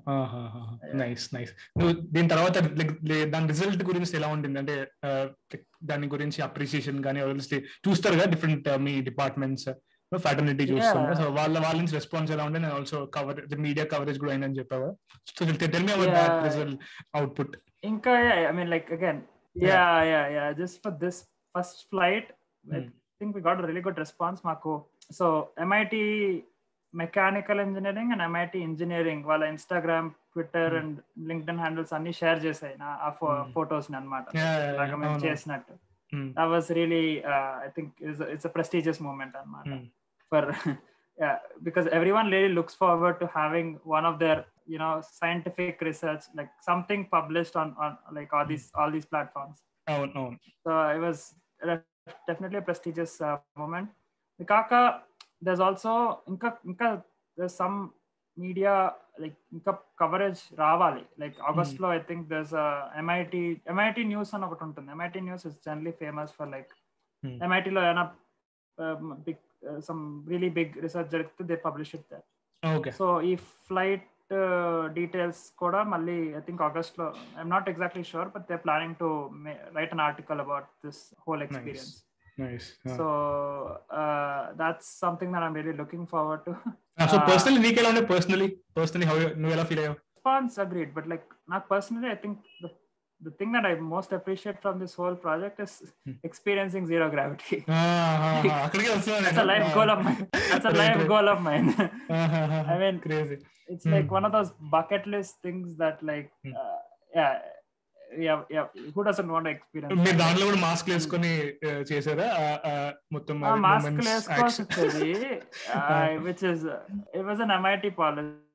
Nice nice. నువ్వు దీని తర్వాత దాని result గురించి ఎలా ఉంటుంది అంటే దాని గురించి అప్రిసియేషన్ కానీ చూస్తారు కదా డిఫరెంట్ మీ డిపార్ట్మెంట్స్ ఫ్యాటర్నిటీ చూస్తాను, సో వాళ్ళ వాళ్ళ నుంచి రెస్పాన్స్ ఎలా ఉంటే నేను ఆల్సో కవర్ మీడియా కవరేజ్ కూడా అయిందని చెప్పావా? So tell me about that result output.
ఇంకా I mean like again yeah yeah yeah just for this first flight I think we got a really good response. మాకు so M I T mechanical engineering and M I T engineering వాళ్ళ Instagram, Twitter and LinkedIn handles అన్ని share చేసాయి నా ఆ photos ని అన్నమాట, అలాగా మేము చేసినట్టు. That was really uh, I think it's a, it's a prestigious moment అన్నమాట for yeah, because everyone really looks forward to having one of their you know scientific research, like something published on on like all these all these platforms.
Oh no.
So it was definitely a prestigious uh, moment. Kaka, there's also inka inka there's some media like inka coverage ravali, like August mm. lo I think there's a M I T M I T news an okati untundi. M I T news is generally famous for like mm. M I T lo yana uh, big uh, some really big research jarigthe they publish it there.
Okay,
so if flight uh, details kuda malli I think August lo, I'm not exactly sure, but they're planning to ma- write an article about this whole experience.
Nice. Nice. Yeah.
So uh, that's something that I'm really looking forward to.
Uh, so personally, uh, నీకు ఎలా ఉంది? personally personally how నువ్వు ఎలా feel అయ్యావు?
Response agreed, but like not personally, I think the the thing that I most appreciate from this whole project is experiencing zero gravity.
అక్కడికి వస్తున్నాను.
That's a life goal of mine. That's a life goal of mine. I mean,
crazy.
It's like one of those bucket list things that like uh, yeah yeah yeah who doesn't want to experience.
మీరు దాంట్లో కూడా mask వేసుకొని చేశారా మొత్తం?
Mask వేసుకోవాల్సింది which is it was an M I T policy.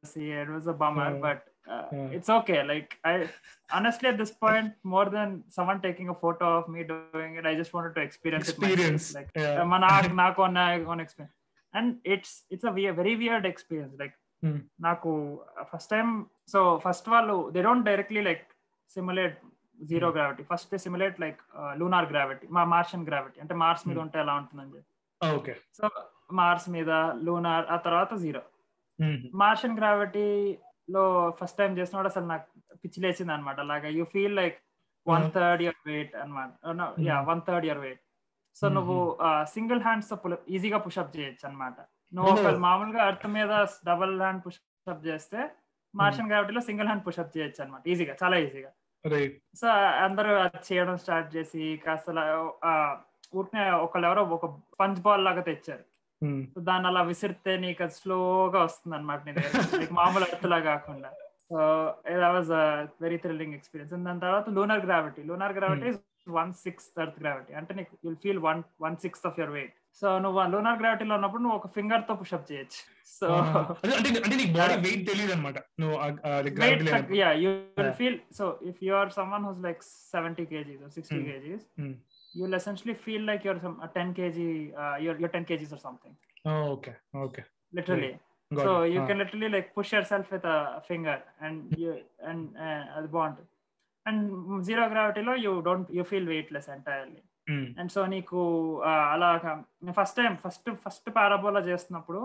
see. It was a bummer,
Uh,
but uh,
uh.
it's okay. Like I honestly at this point, more than someone taking a photo of me doing it, I just wanted to experience,
Experience,
it myself. Like
yeah.
uh, నాకు నాకు on on experience, and it's it's a weird, very weird experience. Like
Hmm.
నాకు first time, so first వాళ్ళు they don't directly like simulate zero gravity, first they simulate like lunar gravity, మా Martian gravity, అంటే Mars మీద ఉంటే ఎలా ఉంటుందని చెప్పి.
Okay.
So Mars మీద లూనార్, ఆ తర్వాత జీరో. మార్షియన్ గ్రావిటీ లో ఫస్ట్ టైం చేసినప్పుడు అసలు నాకు పిచ్చి లేచింది అనమాట. అలాగా you feel like one third your weight అనమాట. Yeah one third your weight. So నువ్వు సింగిల్ హ్యాండ్స్ తో ఈజీగా పుషప్ చేయొచ్చు అనమాట. నువ్వు ఒక మామూలుగా అర్త్ మీద డబుల్ హ్యాండ్ పుషప్ చేస్తే మార్షియన్ గ్రావిటీలో సింగిల్ హ్యాండ్ పుషప్ చేయొచ్చు అనమాట, ఈజీగా, చాలా ఈజీగా. సో అందరూ అది చేయడం స్టార్ట్ చేసి కాస్త ఊరికే ఒకళ్ళు ఎవరో ఒక పంచ్ బాల్ లాగా తెచ్చారు. దాన్ని అలా విసిరితే నీకు అది స్లోగా వస్తుంది అనమాట నీ దగ్గర, నీకు మామూలు అర్త్లా కాకుండా. So that was a very thrilling experience. And దాని తర్వాత lunar gravity. Lunar gravity is one sixth earth gravity, అంటే నీకు you'll feel one one sixth of your weight. So నువ్వు లూనార్ గ్రావిటీలో ఉన్నప్పుడు నువ్వు ఒక ఫింగర్ తో పుషప్ చేయొచ్చు. సో
అంటే నీకు బాడీ వెయిట్ తెలియదు అన్నమాట. నువ్వు
yeah you will feel, so if you are someone whose like seventy kgs or sixty kgs, you'll essentially feel like you're some a ten kilograms uh, you're you're ten kilograms or something.
Oh, okay, okay.
Literally. Got so it. you ah. can literally like push yourself with a finger and you and uh, the bond. And zero gravity lo you don't, you feel weightless entirely. Mm. And so నీకు అలాగా first time first first parabola చేస్తున్నప్పుడు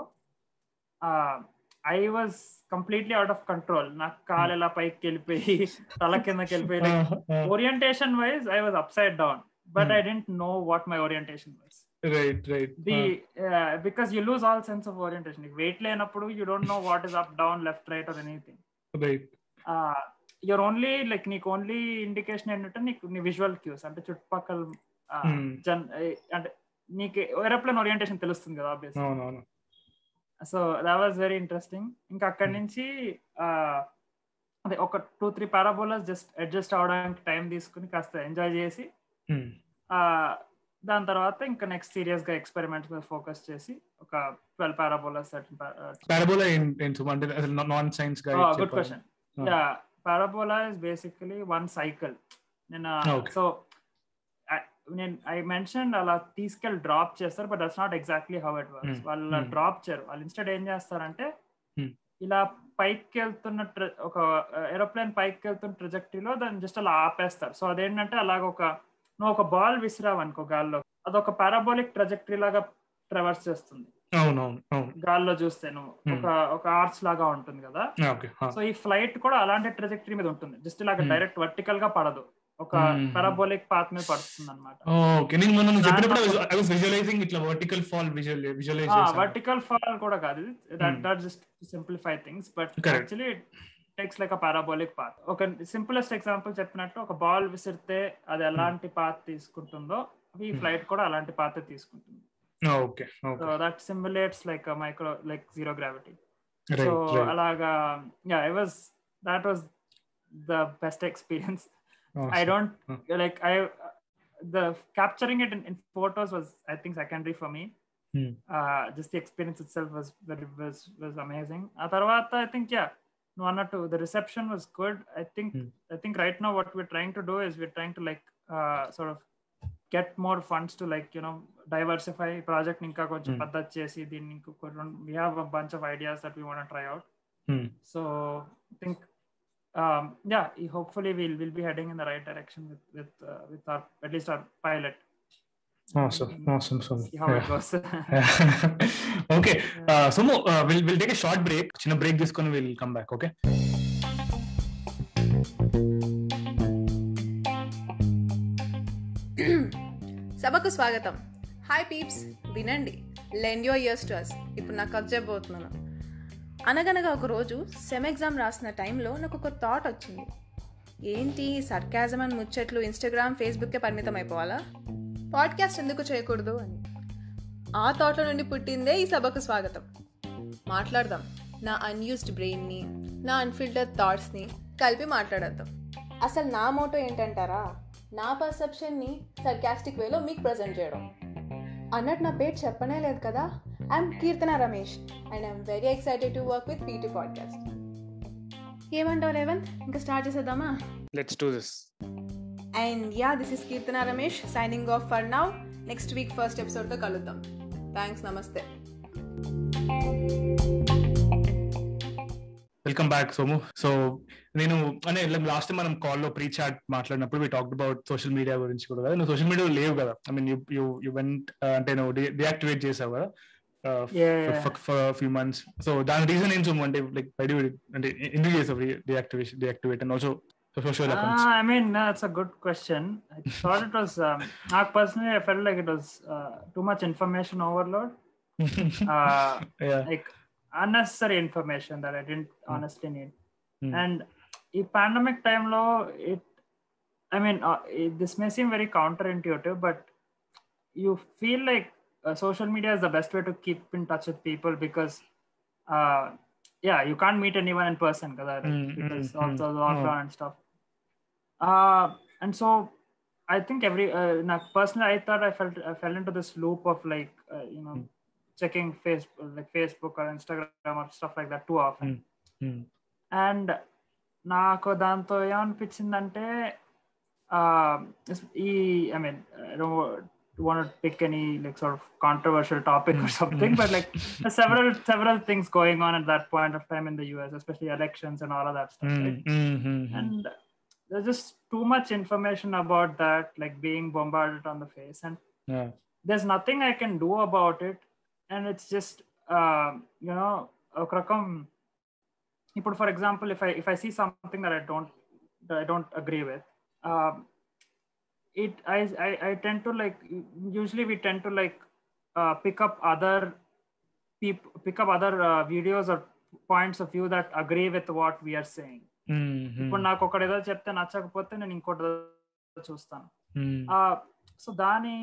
I was completely out of control. నాకు కాలు ఎలా పైకి వెళ్ళిపోయి తల కిందకి వెళ్ళిపోయి, like orientation wise I was upside down, but hmm. I didn't know what my orientation was.
Right, right.
The uh, because you lose all sense of orientation. If weight lenappudu you don't know what is up, down, left, right or anything.
Right.
Uh, you're only like నీకు only indication ఏంటంటే నీకు నీ visual cues, అంటే చుట్టుపక్కల జన్ అంటే నీకు aeroplane orientation తెలుస్తుంది కదా ఆబ్వియస్లీ.
అవునవును.
So that was very interesting. ఇంకా అక్కడి నుంచి అదే ఒక two three parabolas just adjust అవడానికి టైం తీసుకుని కాస్త ఎంజాయ్ చేసి, దాని తర్వాత ఇంకా నెక్స్ట్ సీరియస్ గా ఎక్స్పెరిమెంట్స్ మీద ఫోకస్ చేసి ఒక ట్వెల్వ్ పారాబోలాస్.
పారాబోలా అంటే నాన్ సైన్స్ గా.
Good question. Yeah, parabola is basically one cycle. నేను సో నేను ఐ మెన్షన్ అలా తీసుకెళ్ళి డ్రాప్ చేస్తారు, but that's not exactly how it works. వాళ్ళు డ్రాప్ చేయరు, వాళ్ళు ఇన్స్టెడ్ ఏం చేస్తారంటే ఇలా పైకి వెళ్తున్న ఒక ఏరోప్లేన్ పైకి వెళ్తున్న ట్రెజెక్టరీలో దాన్ని జస్ట్ అలా ఆపేస్తారు. సో అదేంటంటే అలాగ ఒక నువ్వు ఒక బాల్ విసిరావు అనుకో గాల్లో, అదొక పారాబోలిక్ ట్రెజెక్టరీ లాగా ట్రావర్స్ చేస్తుంది గాల్లో చూస్తే. నువ్వు ఒక ఒక ఆర్చ్ లాగా ఉంటుంది కదా. సో ఈ ఫ్లైట్ కూడా అలాంటి ట్రెజెక్టరీ మీద ఉంటుంది, జస్ట్ ఇలాగా డైరెక్ట్ వర్టికల్ గా పడదు, ఒక పారాబోలిక్ పాత్ మీద పడుతుంది అనమాట. వర్టికల్ ఫాల్ కూడా కాదు, that just simplify things, but actually takes like a parabolic path. ఒక సింపులెస్ట్ ఎగ్జాంపుల్ చెప్పినట్టు ఒక బాల్ విసిరితే అది ఎలాంటి పాత్ తీసుకుంటుందో ఈ ఫ్లైట్ కూడా అలాంటి పాత్ తీసుకుంటుంది.
Okay,
so that simulates like micro like zero gravity. So అలాగా yeah I was that was the best experience. I don't like I the capturing it in, in photos was I think secondary for me. Hmm. Uh, just the experience itself was very was was amazing. A tarvata I think yeah one or two the reception was good. I think hmm. I think right now what we're trying to do is we're trying to like uh, sort of get more funds to like you know diversify project inka koncham paddhat chesi deenni we have a bunch of ideas that we want to try out. Hmm. So I think um yeah hopefully we'll we'll be heading in the right direction with with uh, with our at least our pilot.
Awesome, awesome, awesome.
See how yeah. it goes.
Okay, uh, so uh, we'll we'll take a short break. Chinna break తీసుకొని we'll come back. Okay.
సభకు స్వాగతం. Hi peeps, వినండి, lend your ears to us. ఇప్పుడు నాకు కథ చెప్పబోతున్నాను. అనగనగా ఒక రోజు సెమ్ ఎగ్జామ్ రాసిన టైంలో నాకు ఒక థాట్ వచ్చింది. ఏంటి సర్కాజం అని ముచ్చట్లు ఇన్స్టాగ్రామ్ ఫేస్బుక్కే పరిమితం అయిపోవాలా, పాడ్కాస్ట్ ఎందుకు చేయకూడదు అని. ఆ థాట్లో నుండి పుట్టిందే ఈ సభకు స్వాగతం. మాట్లాడదాం, నా అన్యూస్డ్ బ్రెయిన్ని, నా అన్ఫిల్టర్డ్ థాట్స్ని కలిపి మాట్లాడేద్దాం. అసలు నా మోటో ఏంటంటారా, నా పర్సెప్షన్ని సర్కాస్టిక్ వేలో మీకు ప్రజెంట్ చేయడం. అన్నట్టు నా పేరు చెప్పనే లేదు కదా, I'm Kirtana Ramesh and I'm very excited to work with P two Podcast. ఏమంటావు రేవంత్, ఇంకా స్టార్ట్ చేసేద్దామా?
Let's do this.
And yeah, this is Kirtana Ramesh signing off for now. Next week first episode తో కలుద్దాం. Thanks, namaste.
Welcome back Somu. So నేను అంటే last time మనం call లో pre chat మాట్లాడినప్పుడు we talked about social media గురించి కూడా కదా. నువ్వు సోషల్ మీడియా లేవు కదా, I mean you you went అంటే నువ్వు డియాక్టివేట్ చేసావు కదా ఫర్ ఫ్యూ మంత్స్. సో దాని రీజన్ ఏం సోము అంటే లైక్ బై అంటే ఎందుకు చేసావు deactivation deactivate and also social accounts?
Uh, I mean, uh, that's a good question. I thought it was, um, uh, personally, I felt like it was uh, too much information overload. uh,
yeah.
Like unnecessary information that I didn't mm. honestly need. Mm. And in pandemic time, lo, it, I mean, uh, it, this may seem very counterintuitive, but you feel like uh, social media is the best way to keep in touch with people because, uh, yeah, you can't meet anyone in person like, mm, because mm, of the lockdown mm. and stuff. Uh, and so I think every uh, personally, I thought I felt I fell into this loop of like uh, you know mm. checking Facebook, like Facebook or Instagram or stuff like that too often. Mm. Mm. And నాకు దాంతో ఏమనిపించిందంటే ఈ I mean I don't want to pick any like sort of controversial topic or something, but like there's several several things going on at that point of time in the U S, especially elections and all of that stuff.
Mm,
right?
mm-hmm.
And there's just too much information about that, like being bombarded on the face, and
yeah.
there's nothing I can do about it. And it's just uh, you know, for example, if I if I see something that I don't that I don't agree with, um, it I, I I tend to like usually we tend to like uh, pick up other people pick up other uh, videos or points of view that agree with what we are saying. ఇప్పుడు నాకు ఒకటి ఏదో చెప్తే నచ్చకపోతే నేను ఇంకోటి చూస్తాను. So దాని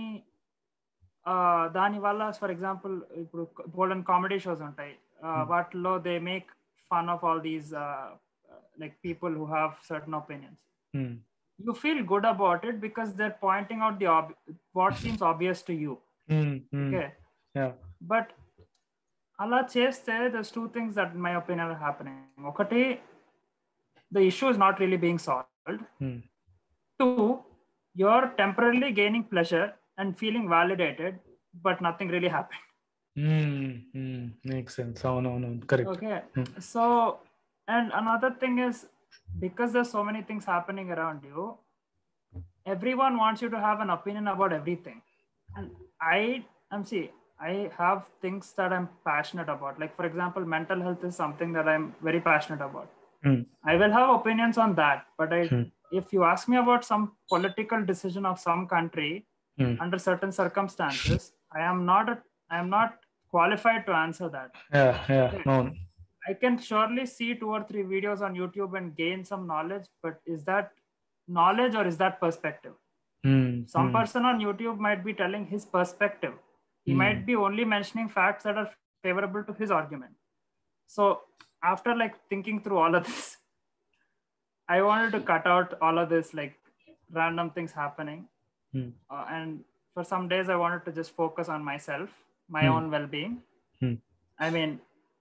దాని వల్ల ఫర్ ఎగ్జాంపుల్ ఇప్పుడు గోల్డెన్ కామెడీ షోస్ ఉంటాయి, వాటిలో they make fun of all these like people who have certain opinions. You feel good about it because they're pointing out the ob- what seems obvious to you.
Mm, mm,
okay.
Yeah.
But ala cheste, there's two things that in my opinion are happening. Okati, the issue is not really being solved.
Mm.
Two, you're temporarily gaining pleasure and feeling validated, but nothing really happened.
Mm, mm, makes sense. Oh, no, no, correct.
Okay.
Mm.
So, and another thing is, because there's so many things happening around you, everyone wants you to have an opinion about everything. And I am see I have things that I'm passionate about. Like for example, mental health is something that I'm very passionate about.
Mm.
I will have opinions on that, but I mm. if you ask me about some political decision of some country mm. under certain circumstances, I am not a, I am not qualified to answer that.
Yeah, yeah,
okay.
no.
I can surely see two or three videos on YouTube and gain some knowledge, but is that knowledge or is that perspective?
Mm,
some
mm.
person on YouTube might be telling his perspective. He mm. might be only mentioning facts that are favorable to his argument. So after like thinking through all of this, I wanted to cut out all of this like random things happening.
Mm.
Uh, and for some days I wanted to just focus on myself, my mm. own well-being.
Mm.
I mean,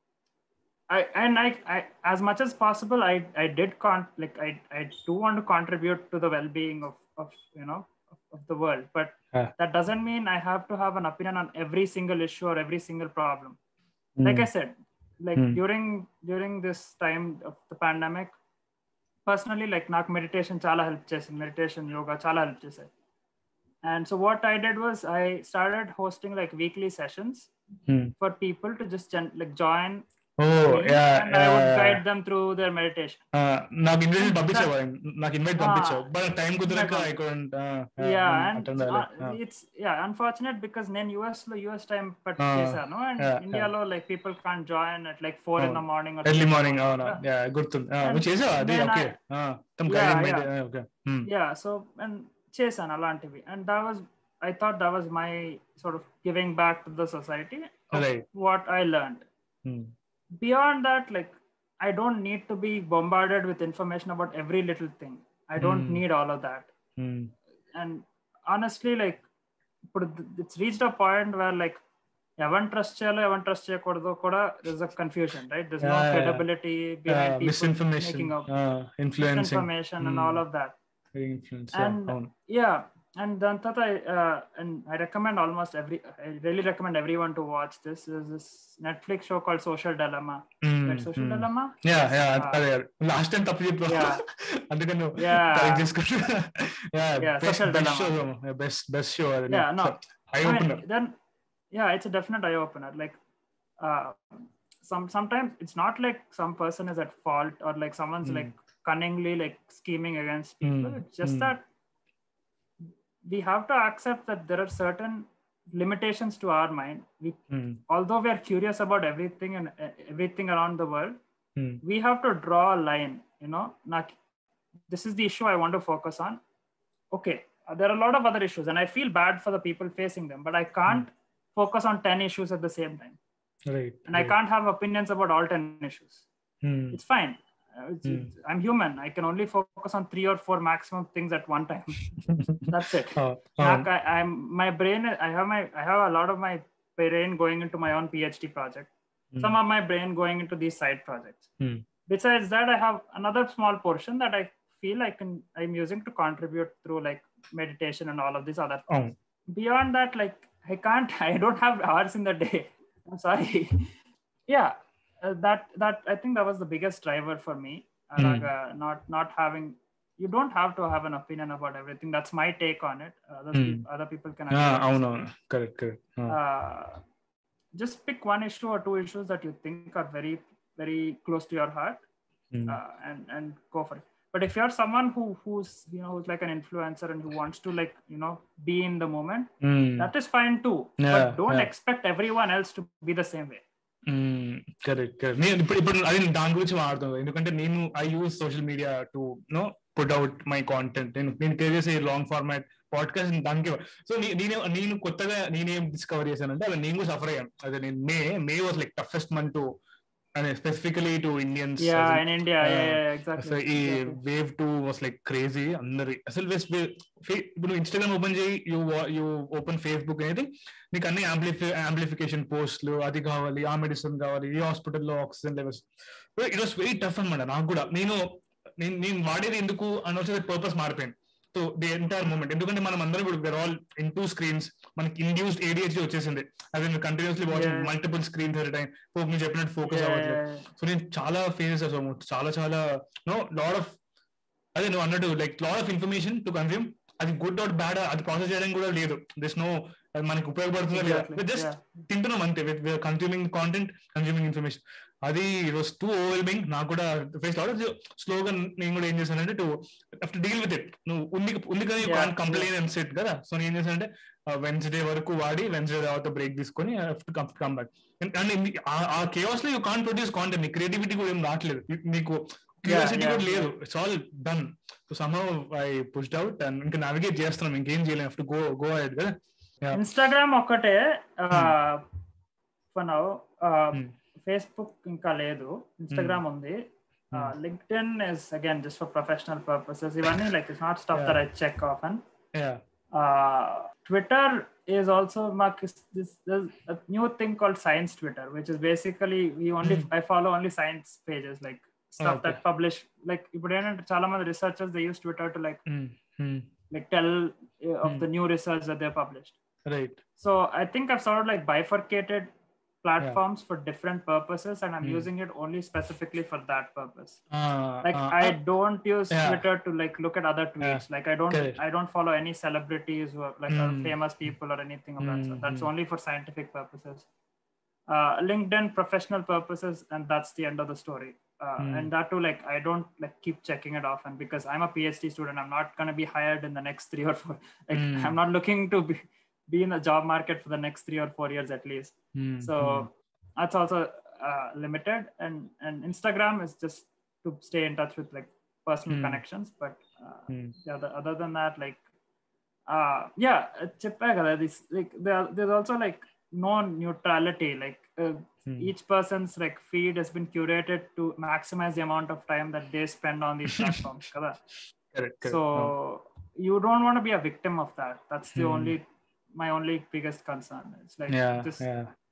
I and I, I as much as possible I I did con like I I do want to contribute to the well-being of of you know of, of the world, but
uh.
that doesn't mean I have to have an opinion on every single issue or every single problem. Mm. Like I said, like mm. during during this time of the pandemic, personally like నాకు meditation చాలా help చేసింది, meditation yoga చాలా help చేశాయి. And so what I did was I started hosting like weekly sessions
mm.
for people to just gen- like join.
Oh, yeah,
and
yeah,
I would
yeah.
guide them through their meditation.
నాకు invite పంపించావు నాకు invite పంపించావు but time కుదరక I couldn't
yeah and uh, it's yeah unfortunate because నేను U S లో U S time పట్టి చేశాను and India లో like people can't join at like four in the morning or
early morning అవునా yeah గుర్తుంది నువ్వు చేసావా అది ఓకే తమ గైడింగ్ మీద ఓకే
yeah so and చేశాను అలాంటివి and that was I thought that was my sort of giving back to the society of
right.
what I learned.
Hmm.
Beyond that, like I don't need to be bombarded with information about every little thing. I don't mm. need all of that.
Mm.
And honestly, like it's reached a point where like ఎవరిని trust చేయాలో ఎవరిని trust చేయకూడదో కూడా there's a confusion, right? There's no
Yeah, yeah.
credibility behind
Uh,
people
misinformation,
making up
uh, influencing,
misinformation and
Mm.
all of that.
very influence.
And
Yeah, అవును.
yeah, and దాని తర్వాత uh, and I recommend almost every I really recommend everyone to watch this. There's this Netflix show called Social Dilemma.
Mm,
Right, Social
mm.
Dilemma?
Yeah,
Yes.
yeah,
Uh,
అదే last time తప్పు చెప్పా
Yeah.
అందుకని నువ్వు
Yeah.
Correct చేసుకుంటా. Yeah,
Yeah,
best
Social
best show,
Dilemma.
best best show అది.
Yeah, no.
I
I mean,
opener.
then yeah, it's a definite eye opener. Like uh, some sometimes it's not like some person is at fault or like someone's
Mm.
like cunningly like scheming against people.
Mm.
It's just
Mm.
that we have to accept that there are certain limitations to our mind. We,
Mm.
although we are curious about everything and uh, everything around the world,
Mm.
we have to draw a line. You know, not this is the issue I want to focus on. Okay, uh, there are a lot of other issues, and I feel bad for the people facing them, but I can't focus on ten issues at the same time,
Right.
and I can't have opinions about all ten issues.
Mm.
It's fine. Uh, it's,
Mm.
it's, I'm human. I can only focus on three or four maximum things at one time. That's it.
Oh,
Like, I, I'm my brain. I have my I have a lot of my brain going into my own PhD project.
Mm.
Some of my brain going into these side projects.
Mm.
Besides that, I have another small portion that I feel I can I'm using to contribute through like meditation and all of these other things.
Oh.
Beyond that, like I can't. I don't have hours in the day. I'm sorry. Yeah, uh, that that I think that was the biggest driver for me. Uh,
Mm.
like, uh, not not having. You don't have to have an opinion about everything. That's my take on it. Other,
Mm.
peop- other people can.
Ah,
agree or
అవును
disagree.
అవును correct correct.
Uh, just pick one issue or two issues that you think are very very close to your heart, uh, and and go for it. But if you're someone who who's you know who's like an influencer and who wants to like you know be in the moment, that is fine too.
Yeah,
But don't
yeah.
expect everyone else to be the same way.
Correct correct. నేను ఇప్పుడు ఇప్పుడు అది దాని గురించి మాట్లాడుతున్నాను, ఎందుకంటే నేను I use social media to no put out my content. నేను నేను క్రియేట్ చేసే లాంగ్ ఫార్మాట్ పాడ్కాస్ట్ దానికి. సో నేను నేను కొత్తగా నేనేం డిస్కవర్ చేశానంటే అలా నేను కూడా సఫర్ అయ్యాను. అదే నేను May May was like toughest month to and specifically to Indians.
Yeah,
as
in India,
uh,
yeah, yeah, exactly.
So ఈ
exactly.
wave two was like crazy. అందరి అసలు ఇప్పుడు ఇన్స్టాగ్రామ్ ఓపెన్ చేయి, యూ యూ ఓపెన్ ఫేస్బుక్ అనేది నీకు అన్ని amplify amplification పోస్ట్లు, అది కావాలి, ఆ మెడిసిన్ కావాలి, ఈ హాస్పిటల్లో oxygen levels. It was very tough అనమాట నాకు కూడా. నేను నేను వాడేది ఎందుకు అని వచ్చేది పర్పస్ మారిపోయింది. సో ది ఎంటైర్ మూమెంట్, ఎందుకంటే మనం అందరం ఇప్పుడు we're all into screens, మనకి ఇండ్యూస్డ్ ఏడిహెచ్డి వచ్చేసింది. అదే continuously watching multiple screens at time. మీరు చెప్పినట్టు ఫోకస్ అవ్వట్లేదు. సో నేను చాలా ఫేస్ చేసాము, చాలా చాలా నో లాట్ ఆఫ్ అదే నువ్వు అన్నట్టు like lot of information to consume. అది గుడ్ ఆర్ బ్యాడ్ అది ప్రాసెస్ చేయడం కూడా లేదు. దిస్ నో మనకి ఉపయోగపడుతుందా లేదా, జస్ట్ తింటున్నాం అంతే. With consuming content, consuming information. అది ఇట్ వాస్ టూ ఓవర్వెల్మింగ్. నాకు కూడా ఫేస్ లాట్ ఆఫ్ స్లోగా నేను కూడా ఏం చేశానంటే to to deal with it. నువ్వు ఉంది ఉంది కదా, you can't complain and set కదా. సో నేను ఏం చేశానంటే వెన్స్డే వరకు వాడి వెన్స్డే తర్వాత బ్రేక్ తీసుకొని కమ్ బ్యాక్. అండ్ ఆ కేవాస్ లో యూ కాంట్ ప్రొడ్యూస్ కాంటెంట్. నీ క్రియేటివిటీ కూడా ఏం రావట్లేదు, నీకు క్యూరియాసిటీ కూడా లేదు. It's all done. So somehow I pushed out and ఇంకా నావిగేట్ చేస్తున్నాం, ఇంకేం చేయలేం. Have to go go ahead కదా.
ఇన్స్టాగ్రామ్ ఒక్కటే ఫర్ నౌ. ఫేస్బుక్ ఇంకా లేదు, ఇన్స్టాగ్రామ్ ఉంది. LinkedIn is again just for professional purposes. ఇవన్నీ like it's not stuff that I check often. Twitter is also mark this, this there's a new thing called science Twitter, which is basically we only mm. I follow only science pages, like stuff oh, okay. that publish like ఇప్పుడు ఏంటంటే చాలా మంది researchers they use Twitter to like mm. Mm. like tell uh, of mm. the new research that they published,
right?
So I think I've sort of like bifurcated platforms yeah. for different purposes, and I'm mm. using it only specifically for that purpose. Uh, like uh, I uh, don't use yeah. Twitter to like look at other tweets. Yeah. Like I don't okay. I don't follow any celebrities who are like mm. or famous people or anything of that mm. sort. That's mm. only for scientific purposes. Uh, LinkedIn professional purposes, and that's the end of the story. Uh, mm. And that too, like I don't like keep checking it off, and because I'm a PhD student, I'm not going to be hired in the next three or four. Like mm. I'm not looking to be be in the job market for the next three or four years at least. Mm. So mm. that's also uh, limited. And and Instagram is just to stay in touch with like personal mm. connections. But uh, mm. yeah, the, other than that, like uh, yeah, this like there, there's also like no neutrality. Like uh, mm. each person's like feed has been curated to maximize the amount of time that they spend on these platforms. correct, correct. So oh. you don't want to be a victim of that. That's the mm. only my only biggest concern. It's like
yeah,
just
yeah.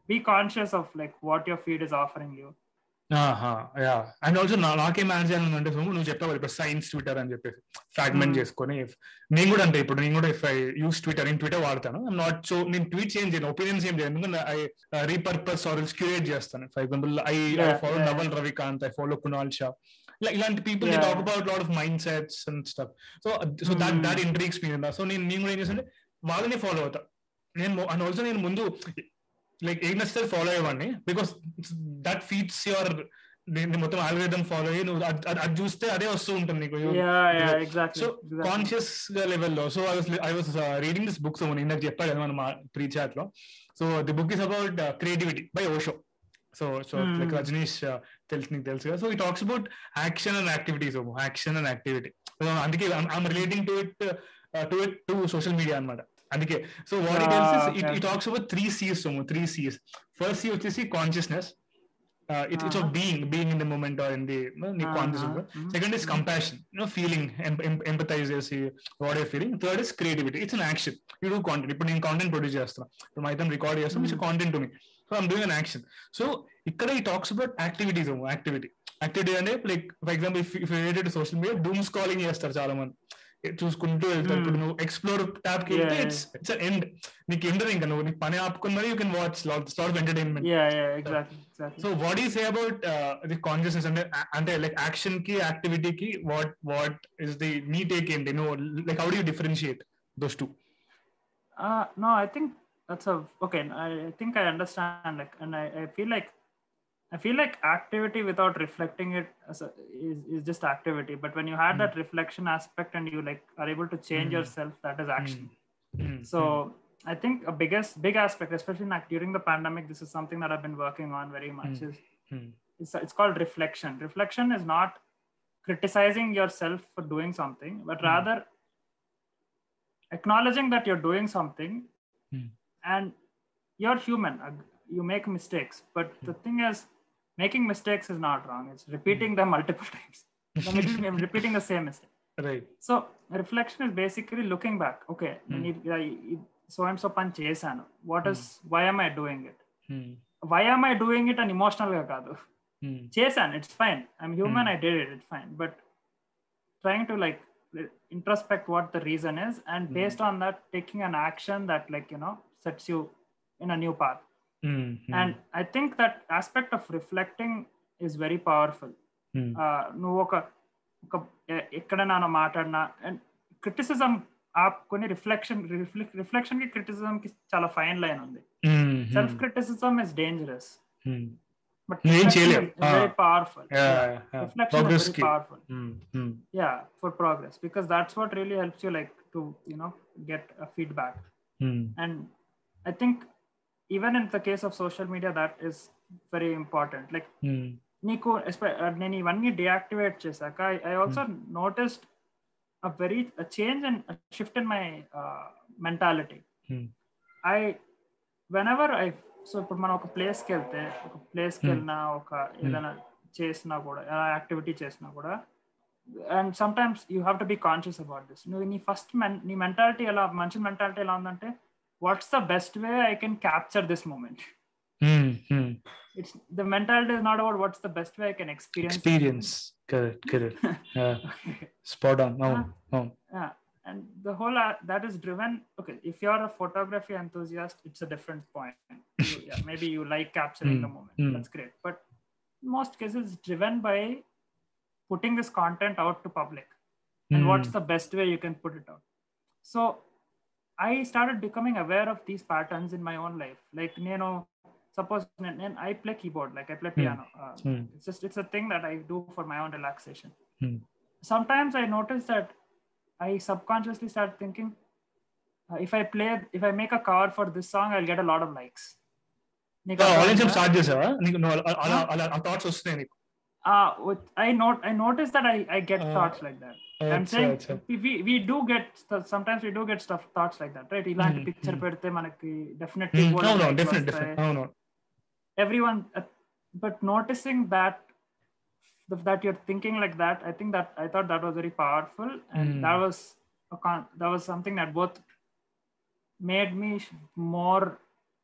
be conscious of like what your feed is offering you.
Yeah and also నాకేం manage చేయాలని అంటే నువ్వు చెప్పావు ఇప్పుడు science Twitter అని చెప్పేసి fragment చేసుకొని నేను కూడా అంటే ఇప్పుడు నేను కూడా ఇఫ్ ఐ యూస్ ట్విట్టర్ నేను ట్విట్టర్ వాడతాను ఐమ్ నాట్ సో నేను ట్వీట్స్ ఏం చేయను ఒపీనియన్స్ ఏం చేయను ఎందుకంటే ఐ రీపర్పస్ ఆర్ క్యూరేట్ చేస్తాను for example I I follow Naval Ravikant I follow Kunal Shah ఇలాంటి people they talk about lot of mind sets and stuff so so that that intrigues me so నేను నేను కూడా ఏం చేస్తాను వాళ్ళని ఫాలో అవుతా నేను అండ్ ఆల్సో నేను ముందు లైక్ ఏం నచ్చితే ఫాలో అయ్యేవాడిని బికాస్ దట్ ఫీడ్స్ యువర్ మొత్తం ఆల్గరిథం ఫాలో అయ్యి నువ్వు అది చూస్తే అదే వస్తూ ఉంటుంది నీకు సో కాన్షియస్ గా లెవెల్లో so I was I was reading this book so ఇందాక చెప్పాడు కదా మనం ప్రీ చాట్ లో so the book is about creativity by Osho so so like Rajneesh తెలుసు నీకు తెలుసు కదా సో ఈ talks about action and activity so action and activity అందుకే I'm relating to it to it to social media అనమాట అందుకే so what it tells is it it talks about three Cs so three C's first C వచ్చేసి consciousness uh it's, it's of being being in the moment or in the no, uh, conscious uh-huh. Second is compassion, you know, feeling em- em- empathize see what you're feeling. Third is creativity, it's an action. You do content, ఇప్పుడు నేను content produce చేస్తున్నా ఇప్పుడు మైతం record చేస్తాను it's content to me, so I'm doing an action. So ఇక్కడ ఈ talks about activities activity activity అంటే like for example if if related to social media doom scrolling చేస్తారు చాలా మంది చూసుకుంటూ వెళ్తారు ఇప్పుడు నువ్వు ఎక్స్ప్లోర్ ట్యాబ్ కి వెళ్తే ఇట్స్ ఇట్స్ ఎండ్ నీకు ఎండ్ ఇంకా నువ్వు నీకు పని ఆపుకుని మరి you can watch lots of entertainment so what is say about the consciousness అంటే అంటే లైక్ యాక్షన్ కి యాక్టివిటీకి వాట్ వాట్ ఇస్ ది నీ టేక్ ఏంటి నువ్వు like how do you differentiate those two
no I think that's a okay I think I understand like and I I feel like I feel like activity without reflecting it as a, is, is just activity. But when you had mm. that reflection aspect and you like are able to change mm. yourself, that is action. Mm. So mm. I think a biggest big aspect, especially like during the pandemic, this is something that I've been working on very much. Mm. Is mm. it's it's called reflection. Reflection is not criticizing yourself for doing something, but mm. rather acknowledging that you're doing something, mm. and you're human. You make mistakes, but mm. the thing is, making mistakes is not wrong. It's repeating mm. them multiple times. I'm repeating the same mistake.
Right.
So reflection is basically looking back. Okay, mm. so I'm so pan chesanu. What is? Mm. Why am I doing it? Mm. Why am I doing it? And emotional ga kaadu. Chesan. It's fine. I'm human. Mm. I did it. It's fine. But trying to like introspect what the reason is, and based mm. on that, taking an action that like you know sets you in a new path. Mm-hmm. And I think that aspect of reflecting is very powerful. నువ్వు ఒక ఒక ఎక్కడైనా మాట్లాడినా and criticism కొన్ని reflection reflection కి criticism కి చాలా fine line ఉంది. Self criticism is dangerous but very powerful. Reflection is very powerful yeah for progress because that's what really helps you like to you know get a feedback. And I think even in the case of social media, that is very important. Like niku nenu ivanni deactivate chesaka I also mm. noticed a very a change and a shift in my uh, mentality. mm. I whenever I so ఇప్పుడు మనం ఒక place కి వెళ్తే ఒక place కి వెళ్ళినా ఒక ఏదైనా చేసినా కూడా యాక్టివిటీ చేసినా కూడా and sometimes you have to be conscious about this. నువ్వు నీ ఫస్ట్ నీ మెంటాలిటీ ఎలా మనిషి మెంటాలిటీ ఎలా ఉందంటే what's the best way I can capture this moment?
Mm-hmm.
It's the mentality is not about what's the best way I can experience
experience correct correct yeah spot on no uh, no
yeah and the whole uh, that is driven okay if you're a photography enthusiast it's a different point. you, yeah, maybe you like capturing mm. the moment mm. that's great, but in most cases it's driven by putting this content out to public and mm. what's the best way you can put it out. So I started becoming aware of these patterns in my own life. Like, you know, suppose and I play keyboard, like I play piano. Uh, mm. It's just it's a thing that I do for my own relaxation. Mm. Sometimes I notice that I subconsciously start thinking, uh, if I play, if I make a cover for this song, I'll get a lot of likes.
Audience start chesava నీకు అలా అలా thoughts వస్తాయి నీకు.
Uh, I note I notice that I I get uh, thoughts like that. I'm saying achha. we we do get sometimes we do get stuff thoughts like that, right? Ilanti mm, picture mm. pedte manaki definitely
mm, no no definitely definitely no no
everyone uh, but noticing that that you're thinking like that, I think that I thought that was very powerful, and mm. that was a con- that was something that both made me more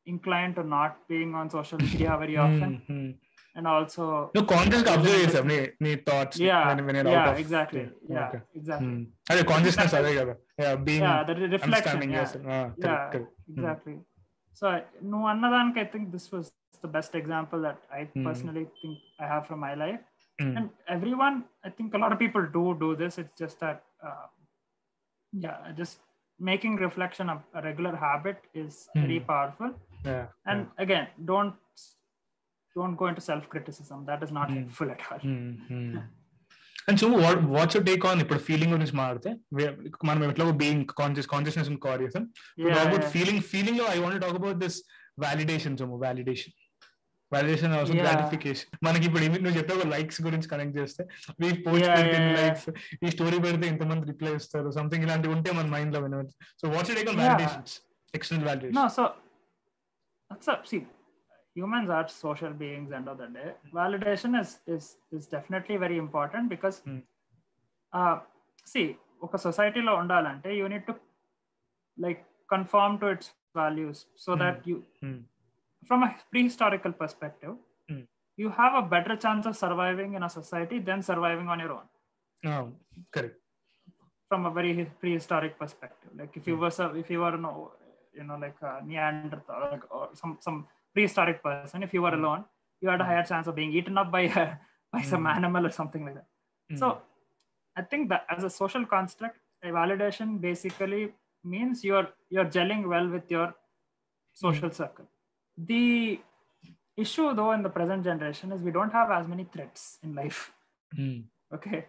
inclined to not being on social media very often.
Mm-hmm.
And also
no conscious observe చేసాం నీ నీ thoughts
yeah
when when you're
yeah
out of
exactly
thing.
yeah
okay.
exactly
hmm. అదే consciousness అదే కదా yeah being
yeah the reflection
understanding
yeah
yourself ah correct
yeah
correct
exactly hmm. So no annadanik I think this was the best example that I hmm. personally think I have from my life hmm. and everyone I think a lot of people do do this. It's just that uh, yeah just making reflection a, a regular habit is hmm. very powerful.
yeah
and
yeah.
again don't don't go into self-criticism. That is not mm. helpful at all.
Mm-hmm. And so what what's your take on ఇప్పుడు feeling గురించి మాట్లాడితే మనం ఎట్లా being conscious consciousness and కారియసం to talk about feeling feeling లో I want to talk about this validation so validation validation also gratification. మనకి ఇప్పుడు నువ్వు చెప్పే లైక్స్ గురించి కనెక్ట్ చేస్తే వీ పోస్ట్ పెడితే లైక్స్, ఈ స్టోరీ పెడితే ఇంతమంది రిప్లై ఇస్తారు, సంథింగ్ ఇలాంటివి ఉంటే మన మైండ్ లో వినవచ్చు. So what's your take on validations, external validation?
No, so that's a, see, humans are social beings. End of the day, validation is is is definitely very important because hmm. uh see oka society lo undalante you need to like conform to its values so hmm. that you hmm. from a prehistorical perspective hmm. you have a better chance of surviving in a society than surviving on your own.
Oh, correct.
From a very prehistoric perspective, like if you hmm. were if you were no you know like a Neanderthal like, or some some prehistoric person, if you were alone you had a higher chance of being eaten up by a, by mm. some animal or something like that. mm. So I think that as a social construct, a validation basically means you're you're gelling well with your social mm. circle. The issue though in the present generation is we don't have as many threats in life.
mm.
Okay,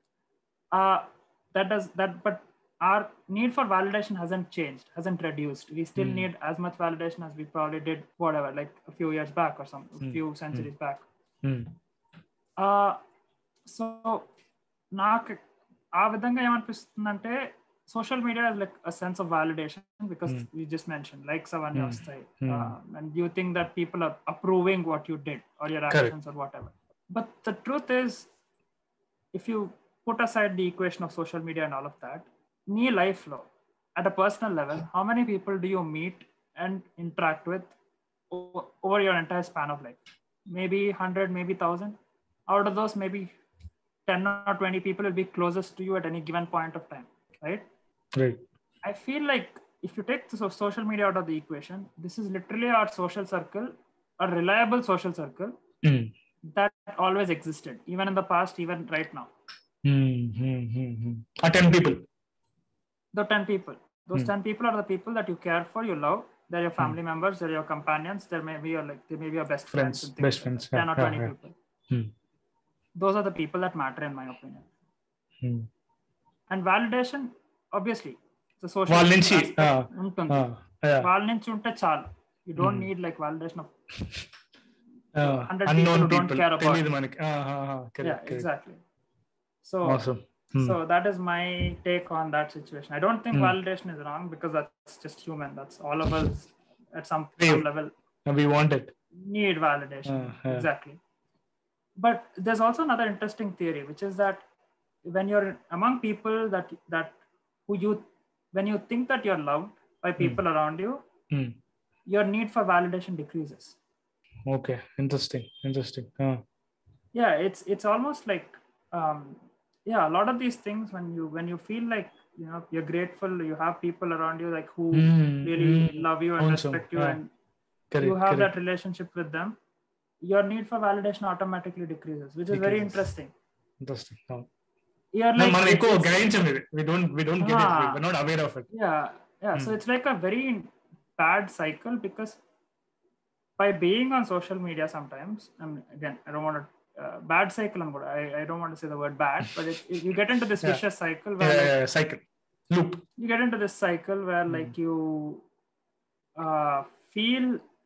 uh that does that but our need for validation hasn't changed, hasn't reduced. We still mm. need as much validation as we probably did whatever like a few years back or some mm. few centuries mm. back.
mm.
uh so నాకు ఆ విధంగా ఏమనిపిస్తుందంటే social media is like a sense of validation because mm. you just mentioned likes అవన్నీ వస్తాయి and you think that people are approving what you did or your actions Correct. Or whatever. But the truth is, if you put aside the equation of social media and all of that, in your life lo at a personal level, how many people do you meet and interact with over, over your entire span of life? Maybe one hundred, maybe one thousand. Out of those, maybe ten or twenty people will be closest to you at any given point of time, right?
Right.
I feel like if you take the social media out of the equation, this is literally our social circle, a reliable social circle
mm.
that always existed, even in the past, even right now.
Mm-hmm. Uh, ten people.
The ten people. Those mm. ten people are the people that you care for, you love. They're your family mm. members, they're your companions, they may be your like they may be your best friends.
friends best friends.
Like ten
yeah,
or twenty
yeah,
people.
Yeah. Mm.
Those are the people that matter in my opinion.
Mm.
And validation, obviously, the social
వాళ్ళ నుంచి
ఉంటుంది. వాళ్ళ నుంచి ఉంటే చాలు. You don't need like validation of
uh,
hundred people who don't care about it.
మనకి
yeah exactly. So
awesome. Hmm.
So that is my take on that situation. I don't think hmm. validation is wrong because that's just human. That's all of us at some, some level.
We want it.
Need validation. Uh, yeah. Exactly. But there's also another interesting theory, which is that when you're among people that that who you when you think that you're loved by people hmm. around you,
hmm.
your need for validation decreases.
Okay, interesting, interesting. Uh.
Yeah, it's it's almost like. Um, yeah, a lot of these things when you when you feel like you know you're grateful, you have people around you like who mm, really mm, love you and awesome. Respect you, yeah. and correct, you have correct. That relationship with them, your need for validation automatically decreases, which is decreases. Very interesting.
Interesting. Oh.
You're like
no, it's, it's, we don't we don't get ah, it. We're not aware of it.
Yeah, yeah. Mm. So it's like a very bad cycle because by being on social media sometimes, I mean, again, I don't want to. Uh, bad cycle and I, I don't want to say the word bad, but it, it, you get into this yeah. vicious cycle where
yeah,
like,
yeah, cycle loop
you get into this cycle where mm. like you uh, feel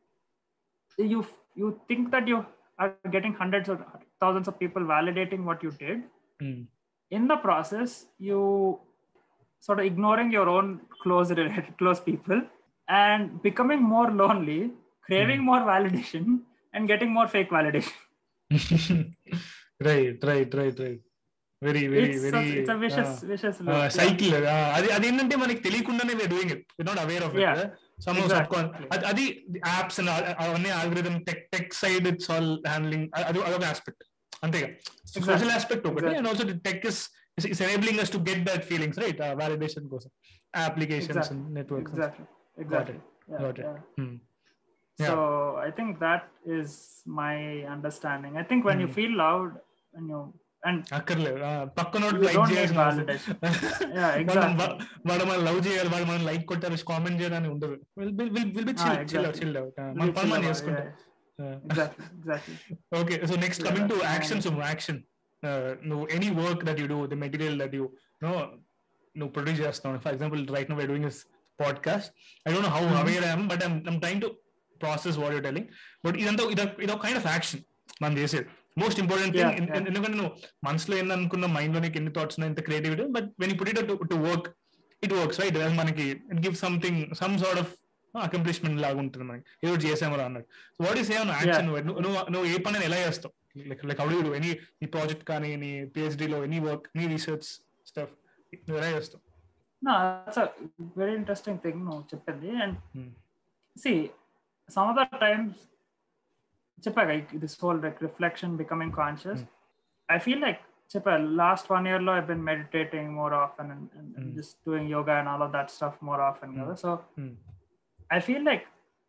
you you think that you are getting hundreds of thousands of people validating what you did.
mm.
In the process you sort of ignoring your own close related close people and becoming more lonely, craving mm. more validation and getting more fake validation.
Right right right right very very very
it's a vicious vicious loop.
Cycle అది అది ఏంటంటే మనకి తెలియకుండానే we are doing it, we're not aware of it.
Yeah.
Some అది apps అవన్నీ algorithm tech tech side it's all handling, అది అదొక aspect అంతేగా. సోషల్ ఆస్పెక్ట్ ఒకటి, and also tech is is enabling us to get that feelings, right? Validation కోసం applications and networks.
Exactly, exactly.
Got it. Hmm.
So I think that is my understanding. I think when you feel loved, when you and
అక్కర్లేదు పక్కన
you don't need validation. Yeah, exactly.
వాడు మనం love చేయాలి, వాడు మనం like కొట్టారు, comment చేయాలని ఉండదు. Will will will be chill chill chill out, మన పని మనం చేసుకుంటాం.
Exactly, exactly.
Okay, so next coming to action, so action. No, any work that you do, the material that you know no produce చేస్తాం. For example, right now we're doing this podcast. I don't know how mm-hmm. aware I am, but I'm I'm trying to process what you're telling. But ఇదంతా ఇదో kind of action మనం చేసేది. Most important thing, ఎందుకంటే నువ్వు మనసులో ఏందనుకున్న mind లో నీకు ఎన్ని థాట్స్ ఉన్నాయి, ఇంత creativity, but when you put it to work it works, right? మనకి it give something, some sort of accomplishment లాగా ఉంటుంది మనకి, ఏదో చేసామరా అన్నట్టు. సో వాట్ ఈస్ ఏమన్నా యాక్షన్? నువ్వు నువ్వు ఏ పని ఎలా చేస్తావు? Like like how do you do any నీ ప్రాజెక్ట్ కానీ నీ పిహెచ్డి లో ఎనీ వర్క్, నీ రీసెర్చ్ స్టఫ్ నువ్వు ఎలా చేస్తావు?
No, that's a very interesting thing నువ్వు చెప్పింది. And see, some of the times చెప్పాక this whole like reflection, becoming conscious, mm. I feel like చెప్పా last one year లో I've been meditating more often and, and, and mm. just doing yoga and all of that stuff more often. Mm. So mm. I feel like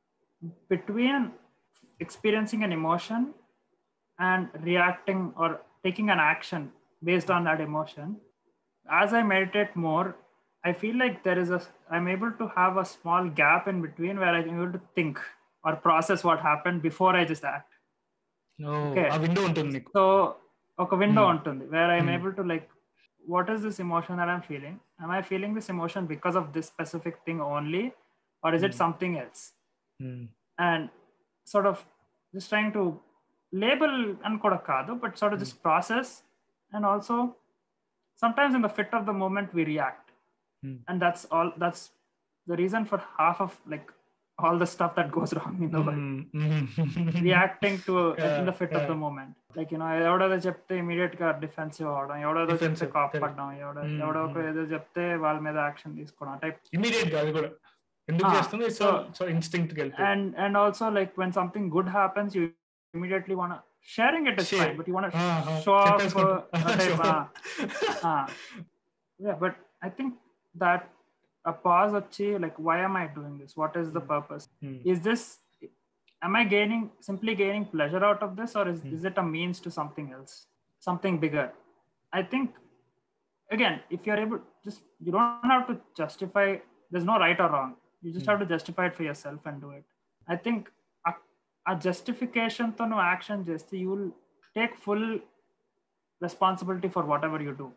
between experiencing an emotion and reacting or taking an action based on that emotion, as I meditate more, I feel like there is a I'm able to have a small gap in between where I'm able to think or process what happened before I just act.
Oh, okay. A window ఉంటుంది.
So ఒక window ఉంటుంది where I'm mm. able to like, what is this emotion that I'm feeling? Am I feeling this emotion because of this specific thing only, or is mm. it something else?
Mm.
And sort of just trying to label అనుకోవడం కాదు, but sort of mm. just process. And also sometimes in the fit of the moment we react. Mm. And that's all, that's the reason for half of like all the stuff that goes wrong in the world. Mm-hmm. Reacting to yeah, in the fit yeah. of the moment. Like, you know, ఎవడో చెప్తే immediate గా defensive అవడం, ఎవడో చెప్తే కాపాడడం, ఎవడో ఎవడో ఏదో చెప్తే వాళ్ళ మీద యాక్షన్ తీసుకోవడం టైప్
ఇమీడియట్ గా అది కూడా ఎందుకు చేస్తుంది. సో సో ఇన్స్టింక్ట్ గా వెళ్తుంది.
and and also like when something good happens, you immediately want to sharing it is Share. fine, but you want to uh-huh. show off uh, type, uh, uh, yeah, but I think that a pause achi, like, why am I doing this? What is the purpose? Hmm. Is this, am I gaining simply gaining pleasure out of this, or is, hmm. is it a means to something else, something bigger? I think again, if you're able, just you don't have to justify, there's no right or wrong, you just hmm. have to justify it for yourself and do it. I think a, a justification to no action just you will take full responsibility for whatever you do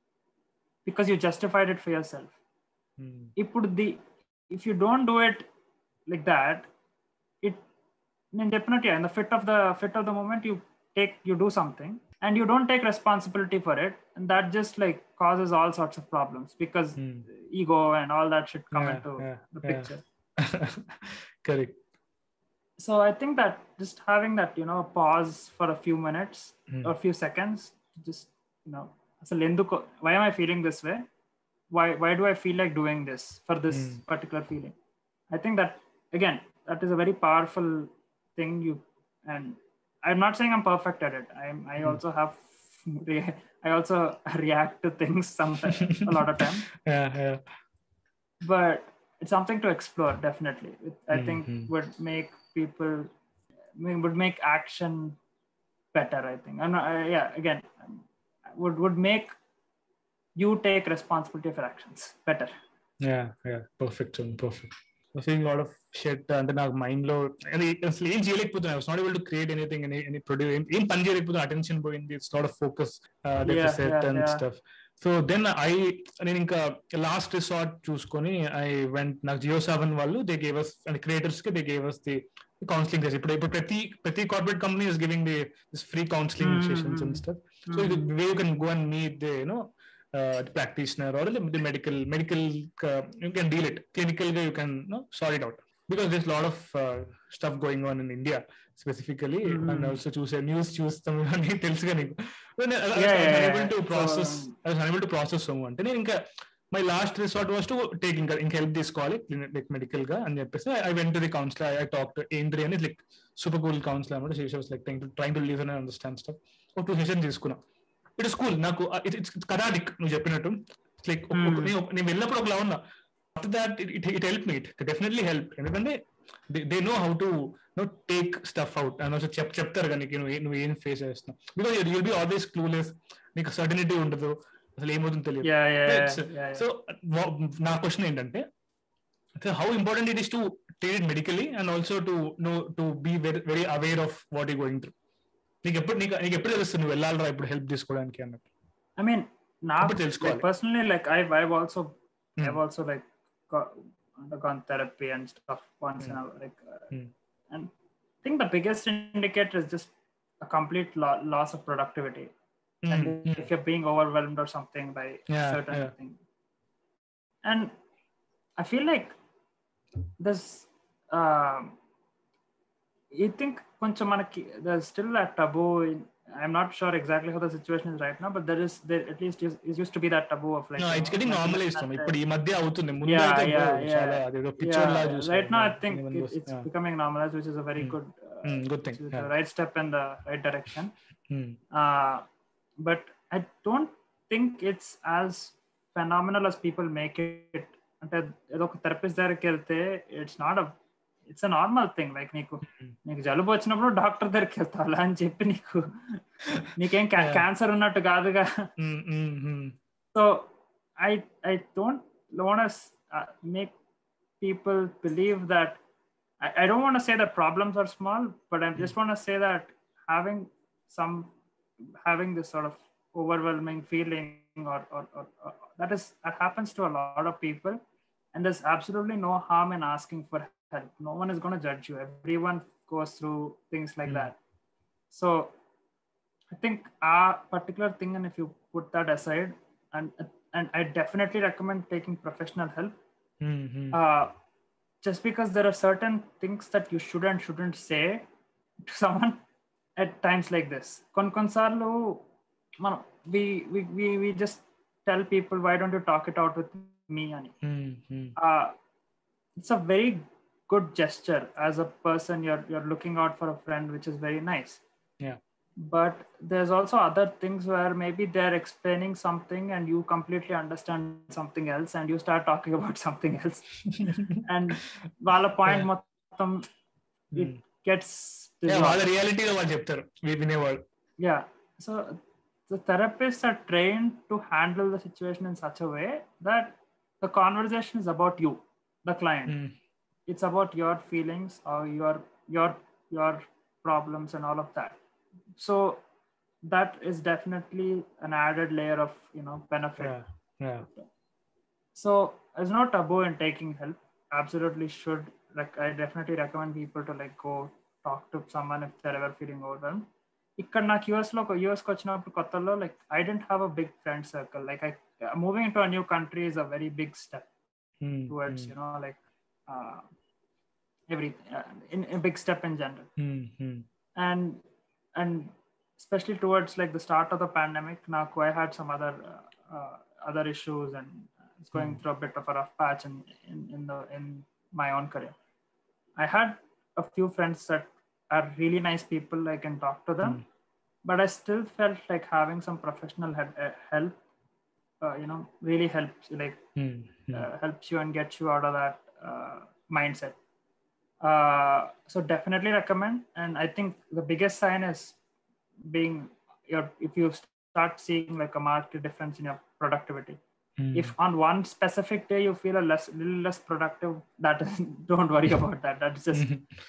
because you justified it for yourself. ఇప్పుడు the if you don't do it like that, it నేను చెప్పినట్టు in the fit of the fit of the moment you take you do something and you don't take responsibility for it, and that just like causes all sorts of problems because ego and all that shit come into the picture.
Correct.
So I think that just having that, you know, pause for a few minutes mm. or a few seconds, just, you know, asalu enduko, why am I feeling this way? Why why do I feel like doing this for this mm. particular feeling? I think that again, that is a very powerful thing. You and I'm not saying I'm perfect at it. I'm I mm. also have I also react to things sometimes a lot of time.
Yeah, yeah.
But it's something to explore, definitely. It, I mm-hmm. think would make people I mean, would make action better, I think. I'm not, I, yeah, again, would would make you take responsibility for actions better.
Yeah, yeah, perfect, perfect. I feeling a lot of shit and then mind lo asli em cheyalekapotuna. I was not able to create anything, any any produce, em pan cheyalekapotuna, attention poindi, it's lot of focus uh, deficit yeah, yeah, and yeah. stuff. So then I నేను ఇంకా last resort చూసుకొని I went, నాకు Jio seven వాళ్ళు they gave us, and creators కి they gave us the counseling session. ఇప్పుడు ఇప్పుడు ప్రతి ప్రతి corporate company is giving the this free counseling mm-hmm. sessions and stuff. So mm-hmm. the way you can go and meet the, you know, uh, the practitioner or the medical medical uh, you can deal it clinical, you can, you know, sort it out, because there's a lot of uh, stuff going on in India specifically. Mm-hmm. And also choose a news choose something tells ga niku when I, I, yeah, I was yeah, unable yeah. to process so, I was unable to process someone. Then inka my last resort was to take ఇంకా ఇంకా help తీసుకోవాలి like medical గా అని చెప్పేసి I went to the counsellor I talk to ఏంద్రి అని like super cool counsellor అనమాట. She was like trying to live and understand stuff. ఒక టూ సెషన్ తీసుకున్నా. ఇట్ స్కూల్ నాకు ఇట్స్ కథాడిక్ నువ్వు చెప్పినట్టు లైక్ నేను వెళ్ళినప్పుడు ఒకలా ఉన్నా. After that it it help me it definitely help. ఎందుకంటే they know how to know take stuff out and also చెప్ చెప్తారు కానీ నువ్వు నువ్వు ఏం ఫేస్ చేస్తున్నావు. Because you'll be always clueless, నీకు సర్టనిటీ ఉండదు, అసలు ఏమవుతుందో తెలియదు. సో నా క్వశ్చన్ ఏంటంటే how important it is to take it medically and also to know to be very very aware of what you going through. నీకు ఎప్పుడు నీకు నీకు ఎప్పుడు తెలుస్తుంది నువ్వు వెళ్ళాలరా ఇప్పుడు హెల్ప్ తీసుకోవడానికి అన్నట్టు?
ఐ మీన్ నాకు తెలుసుకోవాలి personally. Like I I also I also like undergone therapy and stuff once in a like uh, hmm. and I think the biggest indicator is just a complete lo- loss of productivity. Mm, and mm. if you're being overwhelmed or something by yeah, certain yeah. thing. And I feel like there's um you think koncham manaki there's still a taboo in, I'm not sure exactly how the situation is right now, but there is there at least is, is used to be that taboo of like
no it's getting normalized ఇప్పుడు ఈ మధ్య అవుతుంది. ముందు అయితే చాలా అదేదో పిచ్చోల్లా చూసారు.
Right now I think it, it's yeah. becoming normalized, which is a very mm. good uh,
mm, good thing,
yeah.
the
right step in the right direction.
mm.
uh but I don't think it's as phenomenal as people make it. అంటే ఏదో ఒక therapist దగ్గరికి వెళ్తే it's not a it's a normal thing. Like నీకు నీకు జలుబు వచ్చినప్పుడు doctor దగ్గరికి వెళ్తావు అలా అని చెప్పి నీకు నీకేం క్యాన్సర్ ఉన్నట్టు కాదుగా. So I I don't want make people believe that I don't want say that problems are small, but I just want say that having some having this sort of overwhelming feeling or, or, or, or that is that happens to a lot of people, and there's absolutely no harm in asking for help. No one is going to judge you. Everyone goes through things like mm. that. So I think our particular thing, and if you put that aside, and and I definitely recommend taking professional help.
Mm-hmm.
uh, just because there are certain things that you should and shouldn't say to someone at times like this. Kon konsarlu మనం we we we we just tell people, why don't you talk it out with me ani.
mm-hmm.
uh it's a very good gesture as a person. You're you're looking out for a friend, which is very nice.
Yeah,
but there's also other things where maybe they're explaining something and you completely understand something else and you start talking about something else and wala point yeah. mottham it mm. gets
yeah wala reality lo vaadu cheptaru vinevaadu.
Yeah, so the therapists are trained to handle the situation in such a way that the conversation is about you, the client.
mm.
It's about your feelings or your your your problems and all of that. So that is definitely an added layer of, you know, benefit.
Yeah, yeah.
So there's no taboo in taking help. Absolutely should. Like I definitely recommend people to like go talk to someone if they're ever feeling overwhelmed. ఇక్కడ నాకు US లో యూఎస్కి వచ్చినప్పుడు కొత్తలో like I didn't have a big friend circle. Like I moving to a new country is a very big step towards you know like everything uh, in a big step in general.
mm-hmm.
and and especially towards like the start of the pandemic, now I had some other uh, uh, other issues and it's going mm. through a bit of a rough patch in, in in the in my own career. I had a few friends that are really nice people, I can talk to them, mm. but I still felt like having some professional help, uh, help uh, you know, really helps, like
mm-hmm.
uh, helps you and gets you out of that uh, mindset. Uh, so definitely recommend. And I think the biggest sign is being your if you start seeing like a marked difference in your productivity.
mm.
If on one specific day you feel a less little less productive, that is, don't worry about that. That's just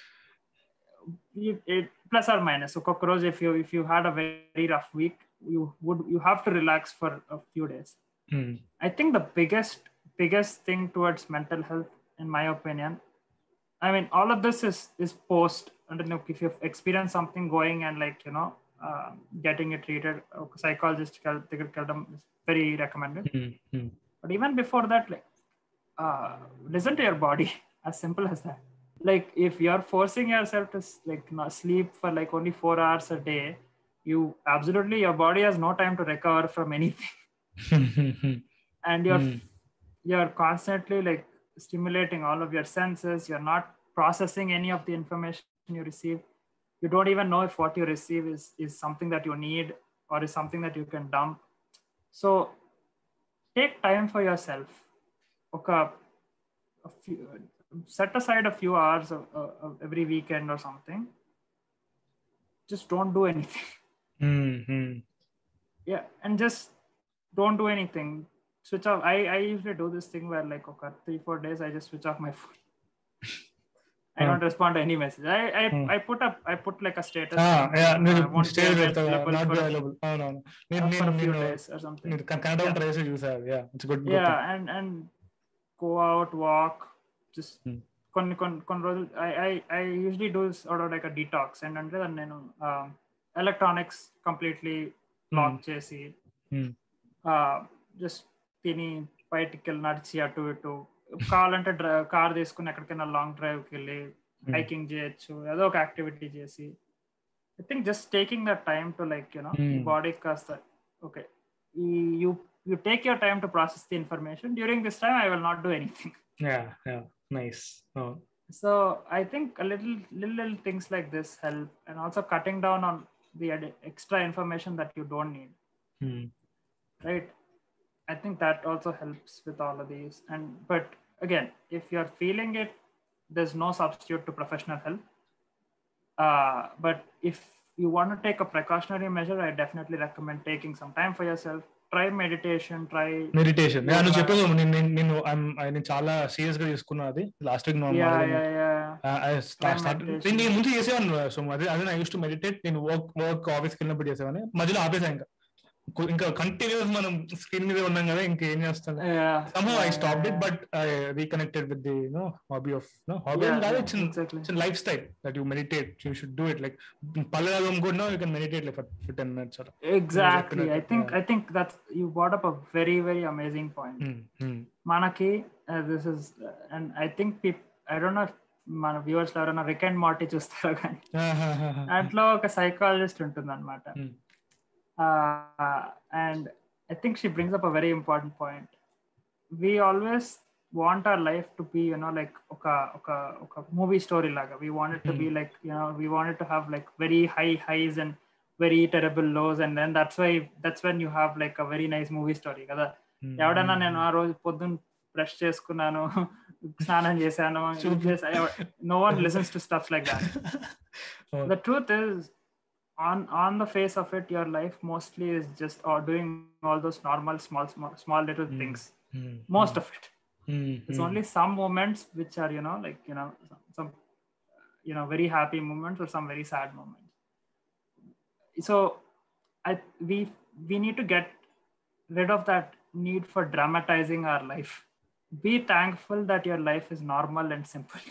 it, it, plus or minus. So cockroach, if you if you had a very rough week, you would you have to relax for a few days.
mm.
I think the biggest biggest thing towards mental health, in my opinion, I mean, all of this is is post. I don't know if you've experienced something going and like, you know, uh, getting it treated. A psychologist is very recommended.
Mm-hmm.
But even before that, like, uh, listen to your body. As simple as that. Like, if you're forcing yourself to like not sleep for like only four hours a day, you absolutely your body has no time to recover from anything. And you're mm. you're constantly like stimulating all of your senses. You're not processing any of the information you receive. You don't even know if what you receive is is something that you need or is something that you can dump. So take time for yourself. Okay, a few, set aside a few hours of, of every weekend or something. Just don't do anything.
Mm-hmm.
Yeah, and just don't do anything. Switch off. I, I usually do this thing where like okay, three, four days I just switch off my phone. I don't respond to any message. I I,
Hmm.
I put up I put like a status.
Ah, yeah,
uh,
మీరు
won't be
stay with uh,
available
not
for,
be available. అవునవును నేను
uh, for
నేను
a few
నేను
days or something.
మీరు Kannada
Yeah.
Try చేసి చూసారు. Yeah it's good.
Yeah, and and go out, walk, just
Hmm.
కొన్ని కొన్ని కొన్ని రోజులు I I I usually do sort of like a detox, and అంటే దాన్ని నేను ఎలక్ట్రానిక్స్ కంప్లీట్లీ లాక్ చేసి జస్ట్ తిని బయటికి వెళ్ళి నడిచి అటు ఇటు కావాలంటే డ్రైవ్ కార్ తీసుకుని ఎక్కడికైనా లాంగ్ డ్రైవ్కి వెళ్ళి హైకింగ్ చేయొచ్చు, ఏదో ఒక యాక్టివిటీ చేసి. I think just taking that time to like you know ఈ బాడీకి కాస్త okay you you take your time to process the information. During this time I will not do anything.
Yeah, yeah, nice. Oh.
So I think a little, little little things like this help, and also cutting down on the ad- extra information that you don't need.
Hmm.
Right? I think that also helps with all of these. And but again, if you're feeling it, there's no substitute to professional help. Uh, but if you want to take a precautionary measure, I definitely recommend taking some time for yourself. Try meditation, try
meditation. నువ్వు చెప్పేది నేను నేను నేను చాలా serious గా తీసుకున్నా. అది last week
yeah yeah yeah
నేను ముందు చేసేవాను. సో అదే అదే ఐ యూస్ టు మెడిటేట్. నేను వర్క్ వర్క్ ఆఫీస్కి వెళ్ళినప్పుడు చేసేవాడిని. మధ్యలో ఆపేసా. ఇంకా ఇంకా కంటిన్యూస్ మనం స్క్రీన్ మీద ఉన్నాం కదా, ఇంకేం చేస్తాం. somehow I stopped it, but I reconnected with the you know hobby of no hobby
Yeah,
and
yeah,
it's, an,
exactly.
it's a lifestyle that you meditate. You should do it. Like paladam good now, you can meditate like for, for ten minutes or
exactly. I think
yeah.
I think that's you brought up a very very amazing point.
Hmm, hmm.
Manaki, uh, this is uh, and I think people, I don't know if మన viewers ఎవరైనా Rick and Marty చూస్తారో కానీ దాంట్లో ఒక psychologist ఉంటుంది అనమాట. And I think she brings up a very important point. We always want our life to be you know like oka oka oka movie story laga. We want it to be like you know we want it to have like very high highs and very terrible lows, and then that's why that's when you have like a very nice movie story kada. ఎవడన్నా నేను ఆ రోజు పొద్దున్న brush చేసుకున్నాను, స్నానం చేశాను, no one listens to stuff like that. The truth is on on the face of it, your life mostly is just or doing all those normal small small small little mm. things. Mm. Most mm. of it. Mm. It's mm. only some moments which are you know like you know some, some you know very happy moments or some very sad moments. So I we we need to get rid of that need for dramatizing our life. Be thankful that your life is normal and simple.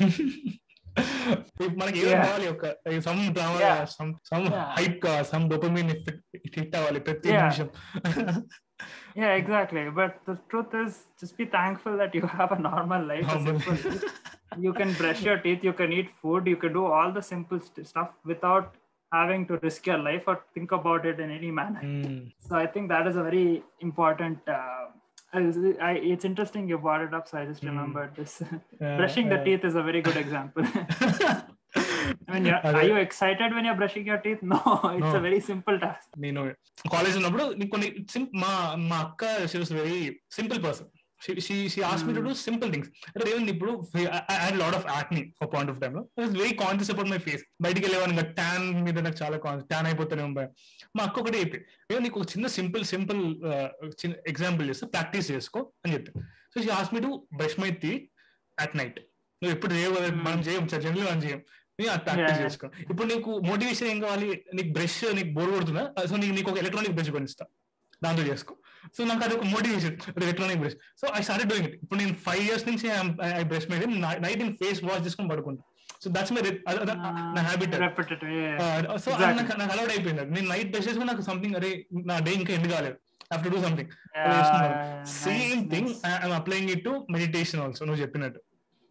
మనకి ఏం కావాలి, ఒక some drama, some some hype, some dopamine hit అవ్వాలి ప్రతి నిమిషం.
Yeah, exactly. But the truth is, just be thankful that you have a normal life. A simple life. You can brush your teeth, you can eat food, you can do all the simple st- stuff without having to risk your life or think about it in any manner. Mm. So I think that is a very important. Uh, I, I, it's interesting you brought it up, so I just mm. remembered this. Yeah, brushing yeah. the teeth is a very good example. I mean, yeah, are you excited when you're brushing your teeth? No, it's no. a very simple task.
నేను college ఉన్నప్పుడు కొన్ని మా మా అక్క she was very simple person. She she she asked mm. me to do simple things. Even ఇప్పుడు I had a lot of acne for point of time. I was very conscious about my face. బయటికి వెళ్ళేవాను ఇంకా tan మీద నాకు చాలా tan అయిపోతూనే ఉంటాయి. మా అక్క ఒకటి చెప్పి, ఏమో నీకు ఒక చిన్న సింపుల్ సింపుల్ చిన్న ఎగ్జాంపుల్ చేస్తే ప్రాక్టీస్ చేసుకో అని చెప్పి. So she asked me to brush my teeth at night. నువ్వు ఎప్పుడు చేయవు, మనం చేయం సార్, జనరల్ మనం చేయం, ప్రాక్టీస్ చేసుకో. ఇప్పుడు నీకు మోటివేషన్ ఏం కావాలి, నీకు బ్రష్ నీకు బోర్ కొడుతుందా, సో నీకు నీకు ఒక ఎలక్ట్రానిక్ బ్రష్ కొనిస్తా, దాంతో చేసుకో. సో నాకు అది ఒక motivation, electronic brush. So I started doing it. ఇప్పుడు నేను ఫైవ్ ఇయర్స్ నుంచి ఐ బ్రష్ మీద నైట్ నేను ఫేస్ వాష్ చేసుకొని పడుకుంటా. సో దట్స్ మై నా హ్యాబిట్. సో నాకు నాకు అలవాట్ అయిపోయింది. నేను నైట్ బ్రష్ చేసుకుని నాకు సంథింగ్, అరే నా డే ఇంకా ఎండ్ కాలేదు, I have to do something. Same thing I'm applying it to meditation also. నువ్వు చెప్పినట్టు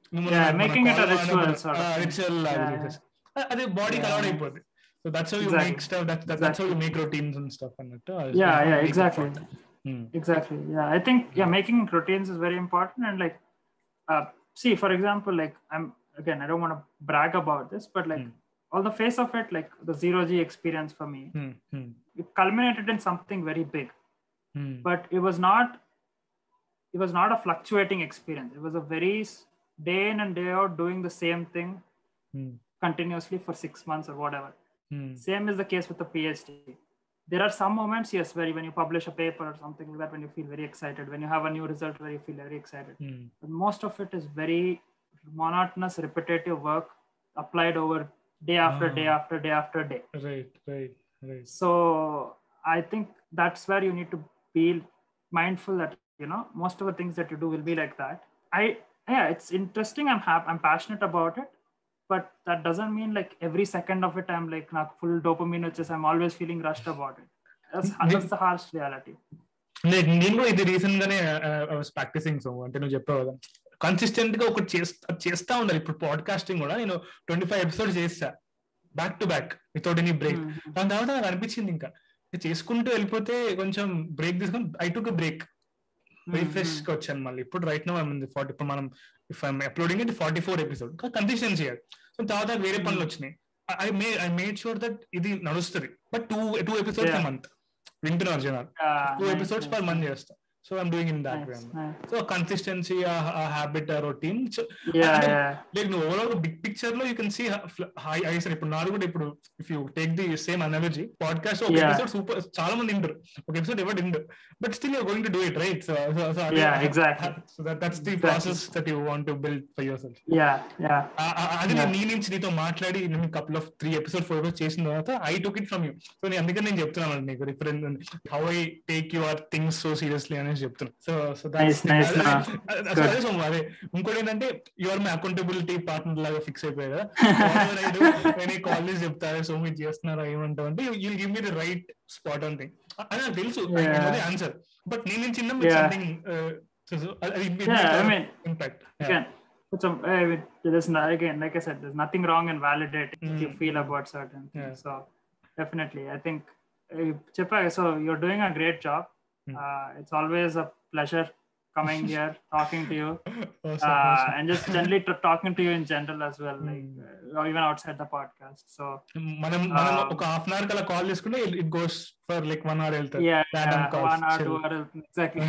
అదే బాడీకి అలవాట్ అయిపోద్ది. So that's how you exactly. make stuff. That's that's exactly. how you make routines and stuff. And uh,
yeah, yeah, exactly. Exactly. Yeah, I think yeah, making routines is very important. And like, uh, see, for example, like I'm again, I don't want to brag about this, but like
Hmm.
on the face of it, like the zero G experience for me,
Hmm. Hmm.
it culminated in something very big.
Hmm.
But it was not, it was not a fluctuating experience. It was a very s- day in and day out doing the same thing
Hmm.
continuously for six months or whatever.
Hmm.
Same is the case with the PhD. There are some moments, yes, where when you publish a paper or something like that, when you feel very excited, when you have a new result where you feel very excited.
Hmm.
But most of it is very monotonous, repetitive work applied over day after day
Ah.
after day after day.
Right, right, right.
So I think that's where you need to be mindful that, you know, most of the things that you do will be like that. I yeah, it's interesting. I'm happy, I'm passionate about it, but that doesn't mean like every second of it I'm like not full dopamine, which is I'm always feeling rushed about it. That's, that's the harsh reality.
నే- నేను కూడా ఇది recent గానే practising. So అంటే నువ్వు చెప్పావు కదా, consistent గా ఒకటి చేస్తా చేస్తా ఉండాలి. ఇప్పుడు పాడ్కాస్టింగ్ కూడా నేను ట్వంటీ ఫైవ్ ఎపిసోడ్స్ చేస్తా back to back without any break.
Mhm.
దాని తర్వాత నాకు అనిపించింది ఇంకా ఇది చేసుకుంటూ వెళ్ళిపోతే కొంచెం బ్రేక్ తీసుకొని ఐ టుక్ బ్రేక్, రిఫ్రెష్ గా వచ్చాను మళ్ళీ. ఇప్పుడు రైట్ నో ఫార్టీ, ఇప్పుడు మనం if I'm uploading it forty four episode consistency చేయాలి. సో తర్వాత వేరే పనులు వచ్చినాయి. I may I made sure that ఇది నడుస్తుంది. But two two episodes
Yeah.
A month వింటున్నారు జనాలు.
Yeah,
two
nice,
episodes
nice,
per month
nice.
చేస్తా. So I'm doing in that way.
Nice, nice.
So consistency, habit, routine.
Yeah, yeah.
Like నువ్వు overall big picture లో you can see high ice. ఇప్పుడు నాది కూడా ఇప్పుడు if you take the same analogy, podcast ఒక
Yeah.
Episode super చాలా మంది వింటారు, ఒక ఎపిసోడ్ ఎవరు విండు, but still you're going to do it, right? So
Yeah, exactly.
So that's the
Exactly.
Process that you want to build for yourself.
Yeah, yeah.
అది
Yeah.
నేను నీ నుంచి నీతో మాట్లాడి నేను couple of three episode four episode చేసిన తర్వాత I took it from you. So నేను అందుకని నేను చెప్తున్నాను నీకు reference how I take your things so seriously అనేసి చెప్తున్నా. So so
Nice, nice, nah.
అదే సో అదే ఇంకోటి ఏంటంటే యువర్ మై అకౌంటబిలిటీ పార్ట్నర్ లాగా ఫిక్స్ అయిపోయాయి కదా. కాలేజ్ చెప్తారా, సో మీరు చేస్తున్నారా ఏమంటావు అంటే you give me the right spot on thing. అది నాకు తెలుసు ఆన్సర్, బట్ నేను చిన్న
Yeah.
Something
Yeah, I mean,
impact.
again, put some, I mean, there's no, again, like I said, there's nothing wrong in validating what you
Mm.
feel about certain things.
Yeah.
So definitely, I think, uh, Chippa, so you're doing a great job.
Mm.
Uh, it's always a pleasure coming here, talking to you,
Awesome,
uh,
awesome.
and just generally t- talking to you in general as well,
Mm.
like uh, or even outside the podcast. So
మనం మనం
Um,
ఒక half an hour కల్లా call చేసుకుంటే it goes for like one hour వెళ్తారు.
yeah,
Random
yeah,
calls,
one hour,
chill.
two hour, exactly.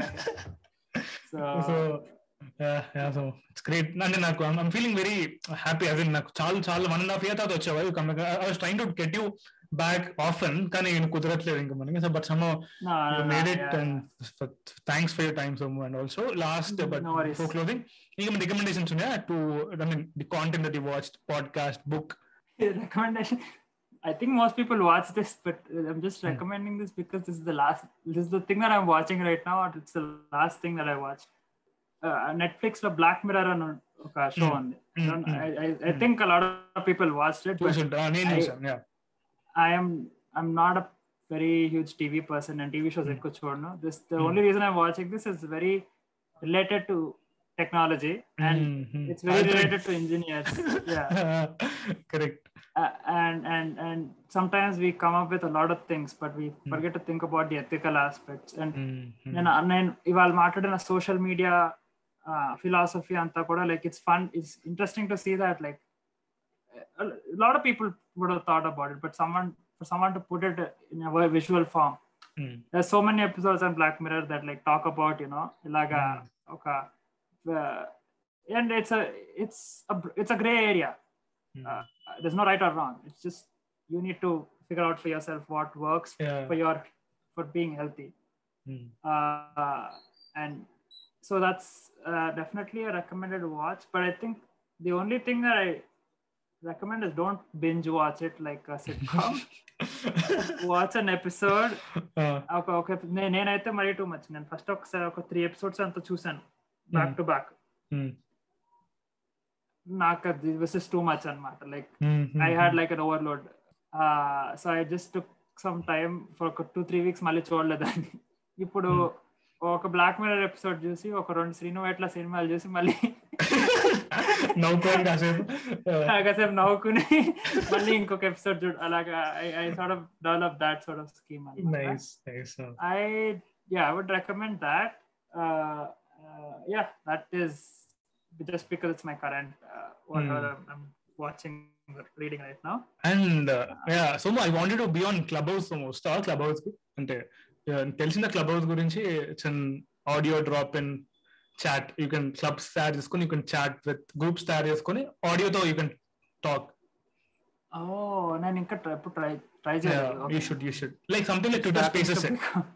So
So
so it's great. అంటే నాకు I'm feeling very happy. అదే నాకు చాలా చాలా వన్ అండ్ హాఫ్ ఇయర్ తర్వాత వచ్చావు. I was trying to get you back often, కానీ కుదరట్లేదు ఇంకా మనకి. So but some
no, no,
you
no,
made it,
yeah.
and thanks for your time, Somu. And also last
Mm,
but
no worries.
before closing, any recommendations ఉన్నాయా to, I mean, the content that you watched, podcast, book?
Recommendation. I think most people watch this, but I'm just recommending this because this is the last, this is the thing that I'm watching right now, and it's the last thing that I watched. Uh, Netflix లో Black Mirror అని ఒక show
Mm.
ఉంది.
Mm,
I, don't-
mm,
I, I, I think a lot of people watched it, but
చూసుంటా, నేను
I-
చూసాను. Yeah.
I am I'm not a very huge T V person, and T V shows ఎక్కువ చూడను. This the
Mm.
only reason I'm watching this is very related to technology, and
Mhm.
it's very
Altering.
related to engineers. Yeah.
Correct.
Uh, and and and sometimes we come up with a lot of things, but we forget to think about the ethical aspects. And
Mhm.
నేను నేను ఇవాళ మాట్లాడిన social media philosophy అంతా కూడా like it's fun, it's interesting to see that like a lot of people would have thought about it, but someone for someone to put it in a visual form.
Mm.
There's so many episodes on Black Mirror that like talk about, you know, ilaga
Mm.
okay, uh, and it's a it's a it's a gray area.
Mm.
Uh, there's no right or wrong. It's just you need to figure out for yourself what works
Yeah.
for your for being healthy.
Mm.
Uh, and so that's uh, definitely a recommended watch. But I think the only thing that I recommend is don't binge watch it like a sitcom. Watch an episode.
Uh,
ఒక ఒక నే- నేనైతే మరీ too much. నేను first ఒకసారి ఒక three episodes అంతా చూసాను back
Mm.
To back.
mm.
నాకు అది దిస్ ఇస్ టూ మచ్ అనమాట. Like
Mhm.
I had like an overload. Uh, so I just took some time for ఒక టూ త్రీ వీక్స్ మళ్ళీ చూడలేదండి. ఇప్పుడు ఒక బ్లాక్ మిర్రర్ ఎపిసోడ్ చూసి ఒక రెండు శ్రీను ఎట్లా సినిమాలు చూసి మళ్ళీ
నవ్వుకోవాలి కాసేపు. Uh,
కాసేపు నవ్వుకుని మళ్ళీ ఇంకొక ఎపిసోడ్ చూడు అలాగా. I sort of develop that sort of scheme.
Nice, nice. Uh,
I yeah, I would recommend that. Uh, uh, yeah, that is just because it's my current uh, whatever
Hmm.
I'm watching, reading right now.
And yeah so I wanted to be on Clubhouse. So వస్తా Clubhouse కి అంటే yeah, తెలిసిన Clubhouse గురించి it's an audio drop in chat. You can clubs తయారు చేసుకొని you can chat with groups తయారు చేసుకొని ఆడియోతో యూ కెన్ టాక్.
ఓ నేను ఇంకా ట్రై ట్రై ట్రై
యూ
చేయలేదు.
Should you should like something like Twitter spaces.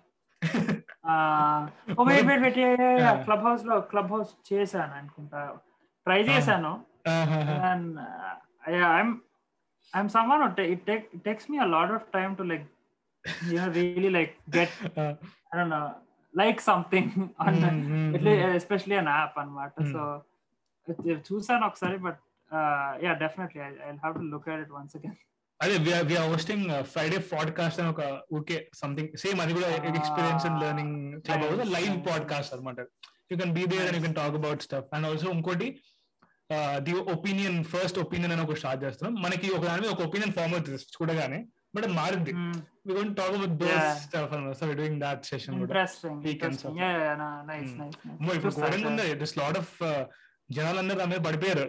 Oh wait wait wait Clubhouse లో club house చేశాను అనుకుంటా, ట్రై చేశాను. and uh, yeah, i'm i'm someone who ta- it, take, it takes me a lot of time to like you know really like get I don't know like something on the, at least, especially an app anamata. So చూసాను ఒకసారి, but uh, yeah, definitely I, I'll have to look at it once again.
అదే we are hosting Friday podcast అని ఒక okay something same, అది కూడా experience and learning Clubhouse live podcast అనమాట. You can be there and you can talk about stuff. And also ఇంకోటి the opinion first opinion అని ఒక start చేస్తున్నాం. మనకి ఒక దాని మీద ఒక ఒపీనియన్ ఫార్మ్ అవుతుంది చూడగానే, బట్ అది మారుద్ది. We going talk about those stuff అన్నమాట. So we doing that session కూడా.
Interesting, interesting. Yeah, yeah, no, nice, nice, nice.
మో ఇప్పుడు కోడింగ్ ఉంది, దిస్ లాట్ ఆఫ్ జనాలందరూ దాని మీద పడిపోయారు.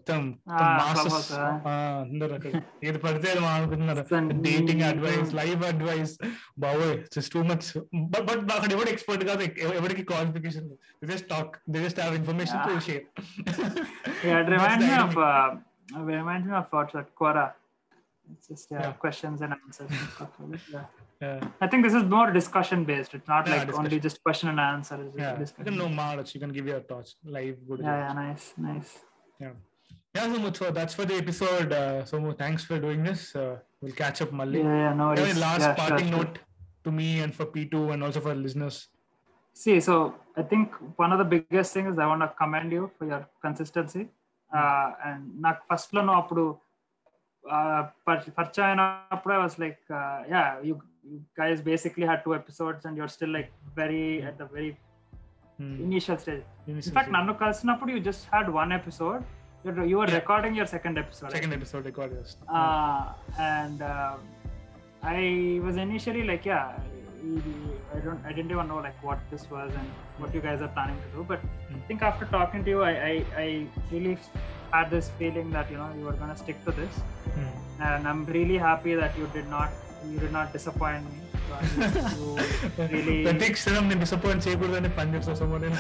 అందరూ ఏది పడితే అది మాట్లాడుతున్నారు. డేటింగ్ అడ్వైస్, లైవ్ అడ్వైస్, బాబోయ్ just too much. But but అక్కడ ఎవరు ఎక్స్పర్ట్ కాదు, ఎవరికి qualification. They just talk, they just have information to share.
Yeah, it reminds me of uh, it reminds me of what like Quora. It's just yeah, yeah. questions and answers and stuff like that. Yeah. Yeah. I think this is more discussion based. It's not yeah, like discussion. Only just question and answer. It's
yeah.
discussion.
You can know much. You can give your thoughts live. Good.
Yeah, yeah, nice, nice.
Yeah. Yeah, so much. So that's for the episode. Uh, so thanks for doing this. Uh, we'll catch up, Malli.
Yeah, yeah, no worries.
Any last
yeah,
parting
sure,
note sure. to me and for P two and also for listeners?
See, so I think one of the biggest things is I want to commend you for your consistency. Uh, and నాకు first లో అప్పుడు పరిచయం అయినప్పుడు I was like uh, yeah, you, you guys basically had two episodes and you're still like very at the very hmm. initial stage. Initial in fact, nanu kalsinappudu you just had one episode. You're, you were yeah. recording your second episode.
Second right? episode recorded. Yes.
Uh, and uh, I was initially like yeah, I don't I didn't even know like what this was and what you guys are planning to do, but mm. I think after talking to you I, I I really had this feeling that you know you were going to stick to this, mm. and I'm really happy that you did not you did not disappoint me. So you really
Pratik Saram ne disappoint cheyakudani pani chesa somone.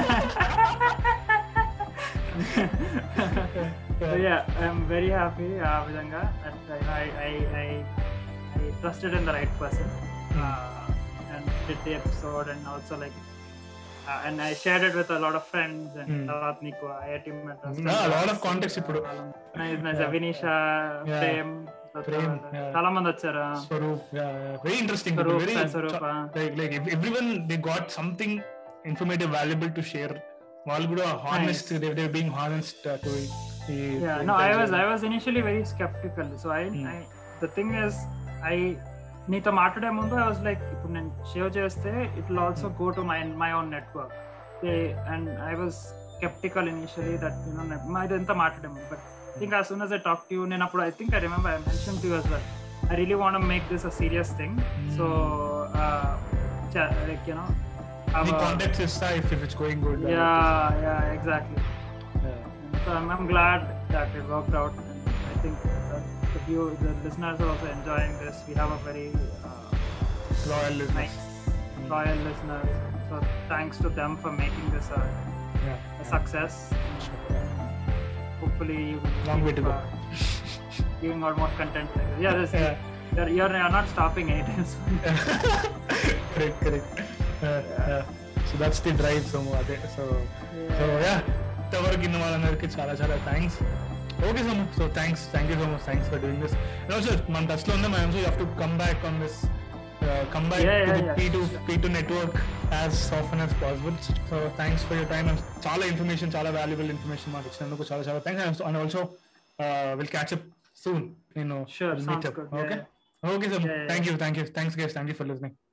So yeah, I'm very happy uh, vidanga that uh, I I I I trusted in the right person. Uh, and did the episode and also like uh, and I shared it with a lot of friends and తర్వాత నీకు I I T Madras
a lot of context ఇప్పుడు
nice nice Avinisha Prem
Prem
చాలా మంది వచ్చారు.
Swaroop, yeah, very interesting, very like like everyone they got something informative valuable to share. వాళ్ళు కూడా honest, nice. they they were being honest uh, to
yeah no I was I was initially very skeptical. So I, hmm. I the thing is I నీతో మాట్లాడే ముందు I was like ఇప్పుడు నేను shave చేస్తే it will also go to my my own network and I was sceptical initially that you know మా ఇదంతా మాట్లాడే ముందు. But I think as soon as I talk to you నేను అప్పుడు I think I remember I mention to you as well I really want make this a serious thing. So like you know
the context is if if it's going good.
Yeah, yeah, exactly. Yeah. So I'm, I'm glad that it worked out. And I think that the view, the listeners are also enjoying this. We have a very uh,
loyal listeners.
Nice, mm. loyal listeners. So thanks to them for making this a, yeah. a success. Sure. Hopefully, you
long way to go.
Uh, giving out more content. Like this. Yeah, this, yeah. You're, you're you're not stopping anytime soon.
Correct, correct. Uh, yeah. uh, so that's the drive. So ade so yeah. so yeah. Tavaru inna valandariki chaala chaala thanks. Okay, so so thanks, thank you so much, thanks for doing this. And also, man touch lo undam, so you have to come back on this, uh, come back
yeah,
to
yeah,
the
yeah.
P two P two network as often as possible. So thanks for your time and chaala information, chaala valuable information maa ichchinanduku chaala chaala thanks. And also uh, we'll catch up soon, you know.
Sure,
we'll
sounds
meet up.
good.
Okay,
yeah.
okay, so
yeah,
thank
yeah.
you, thank you, thanks guys, thank you for listening.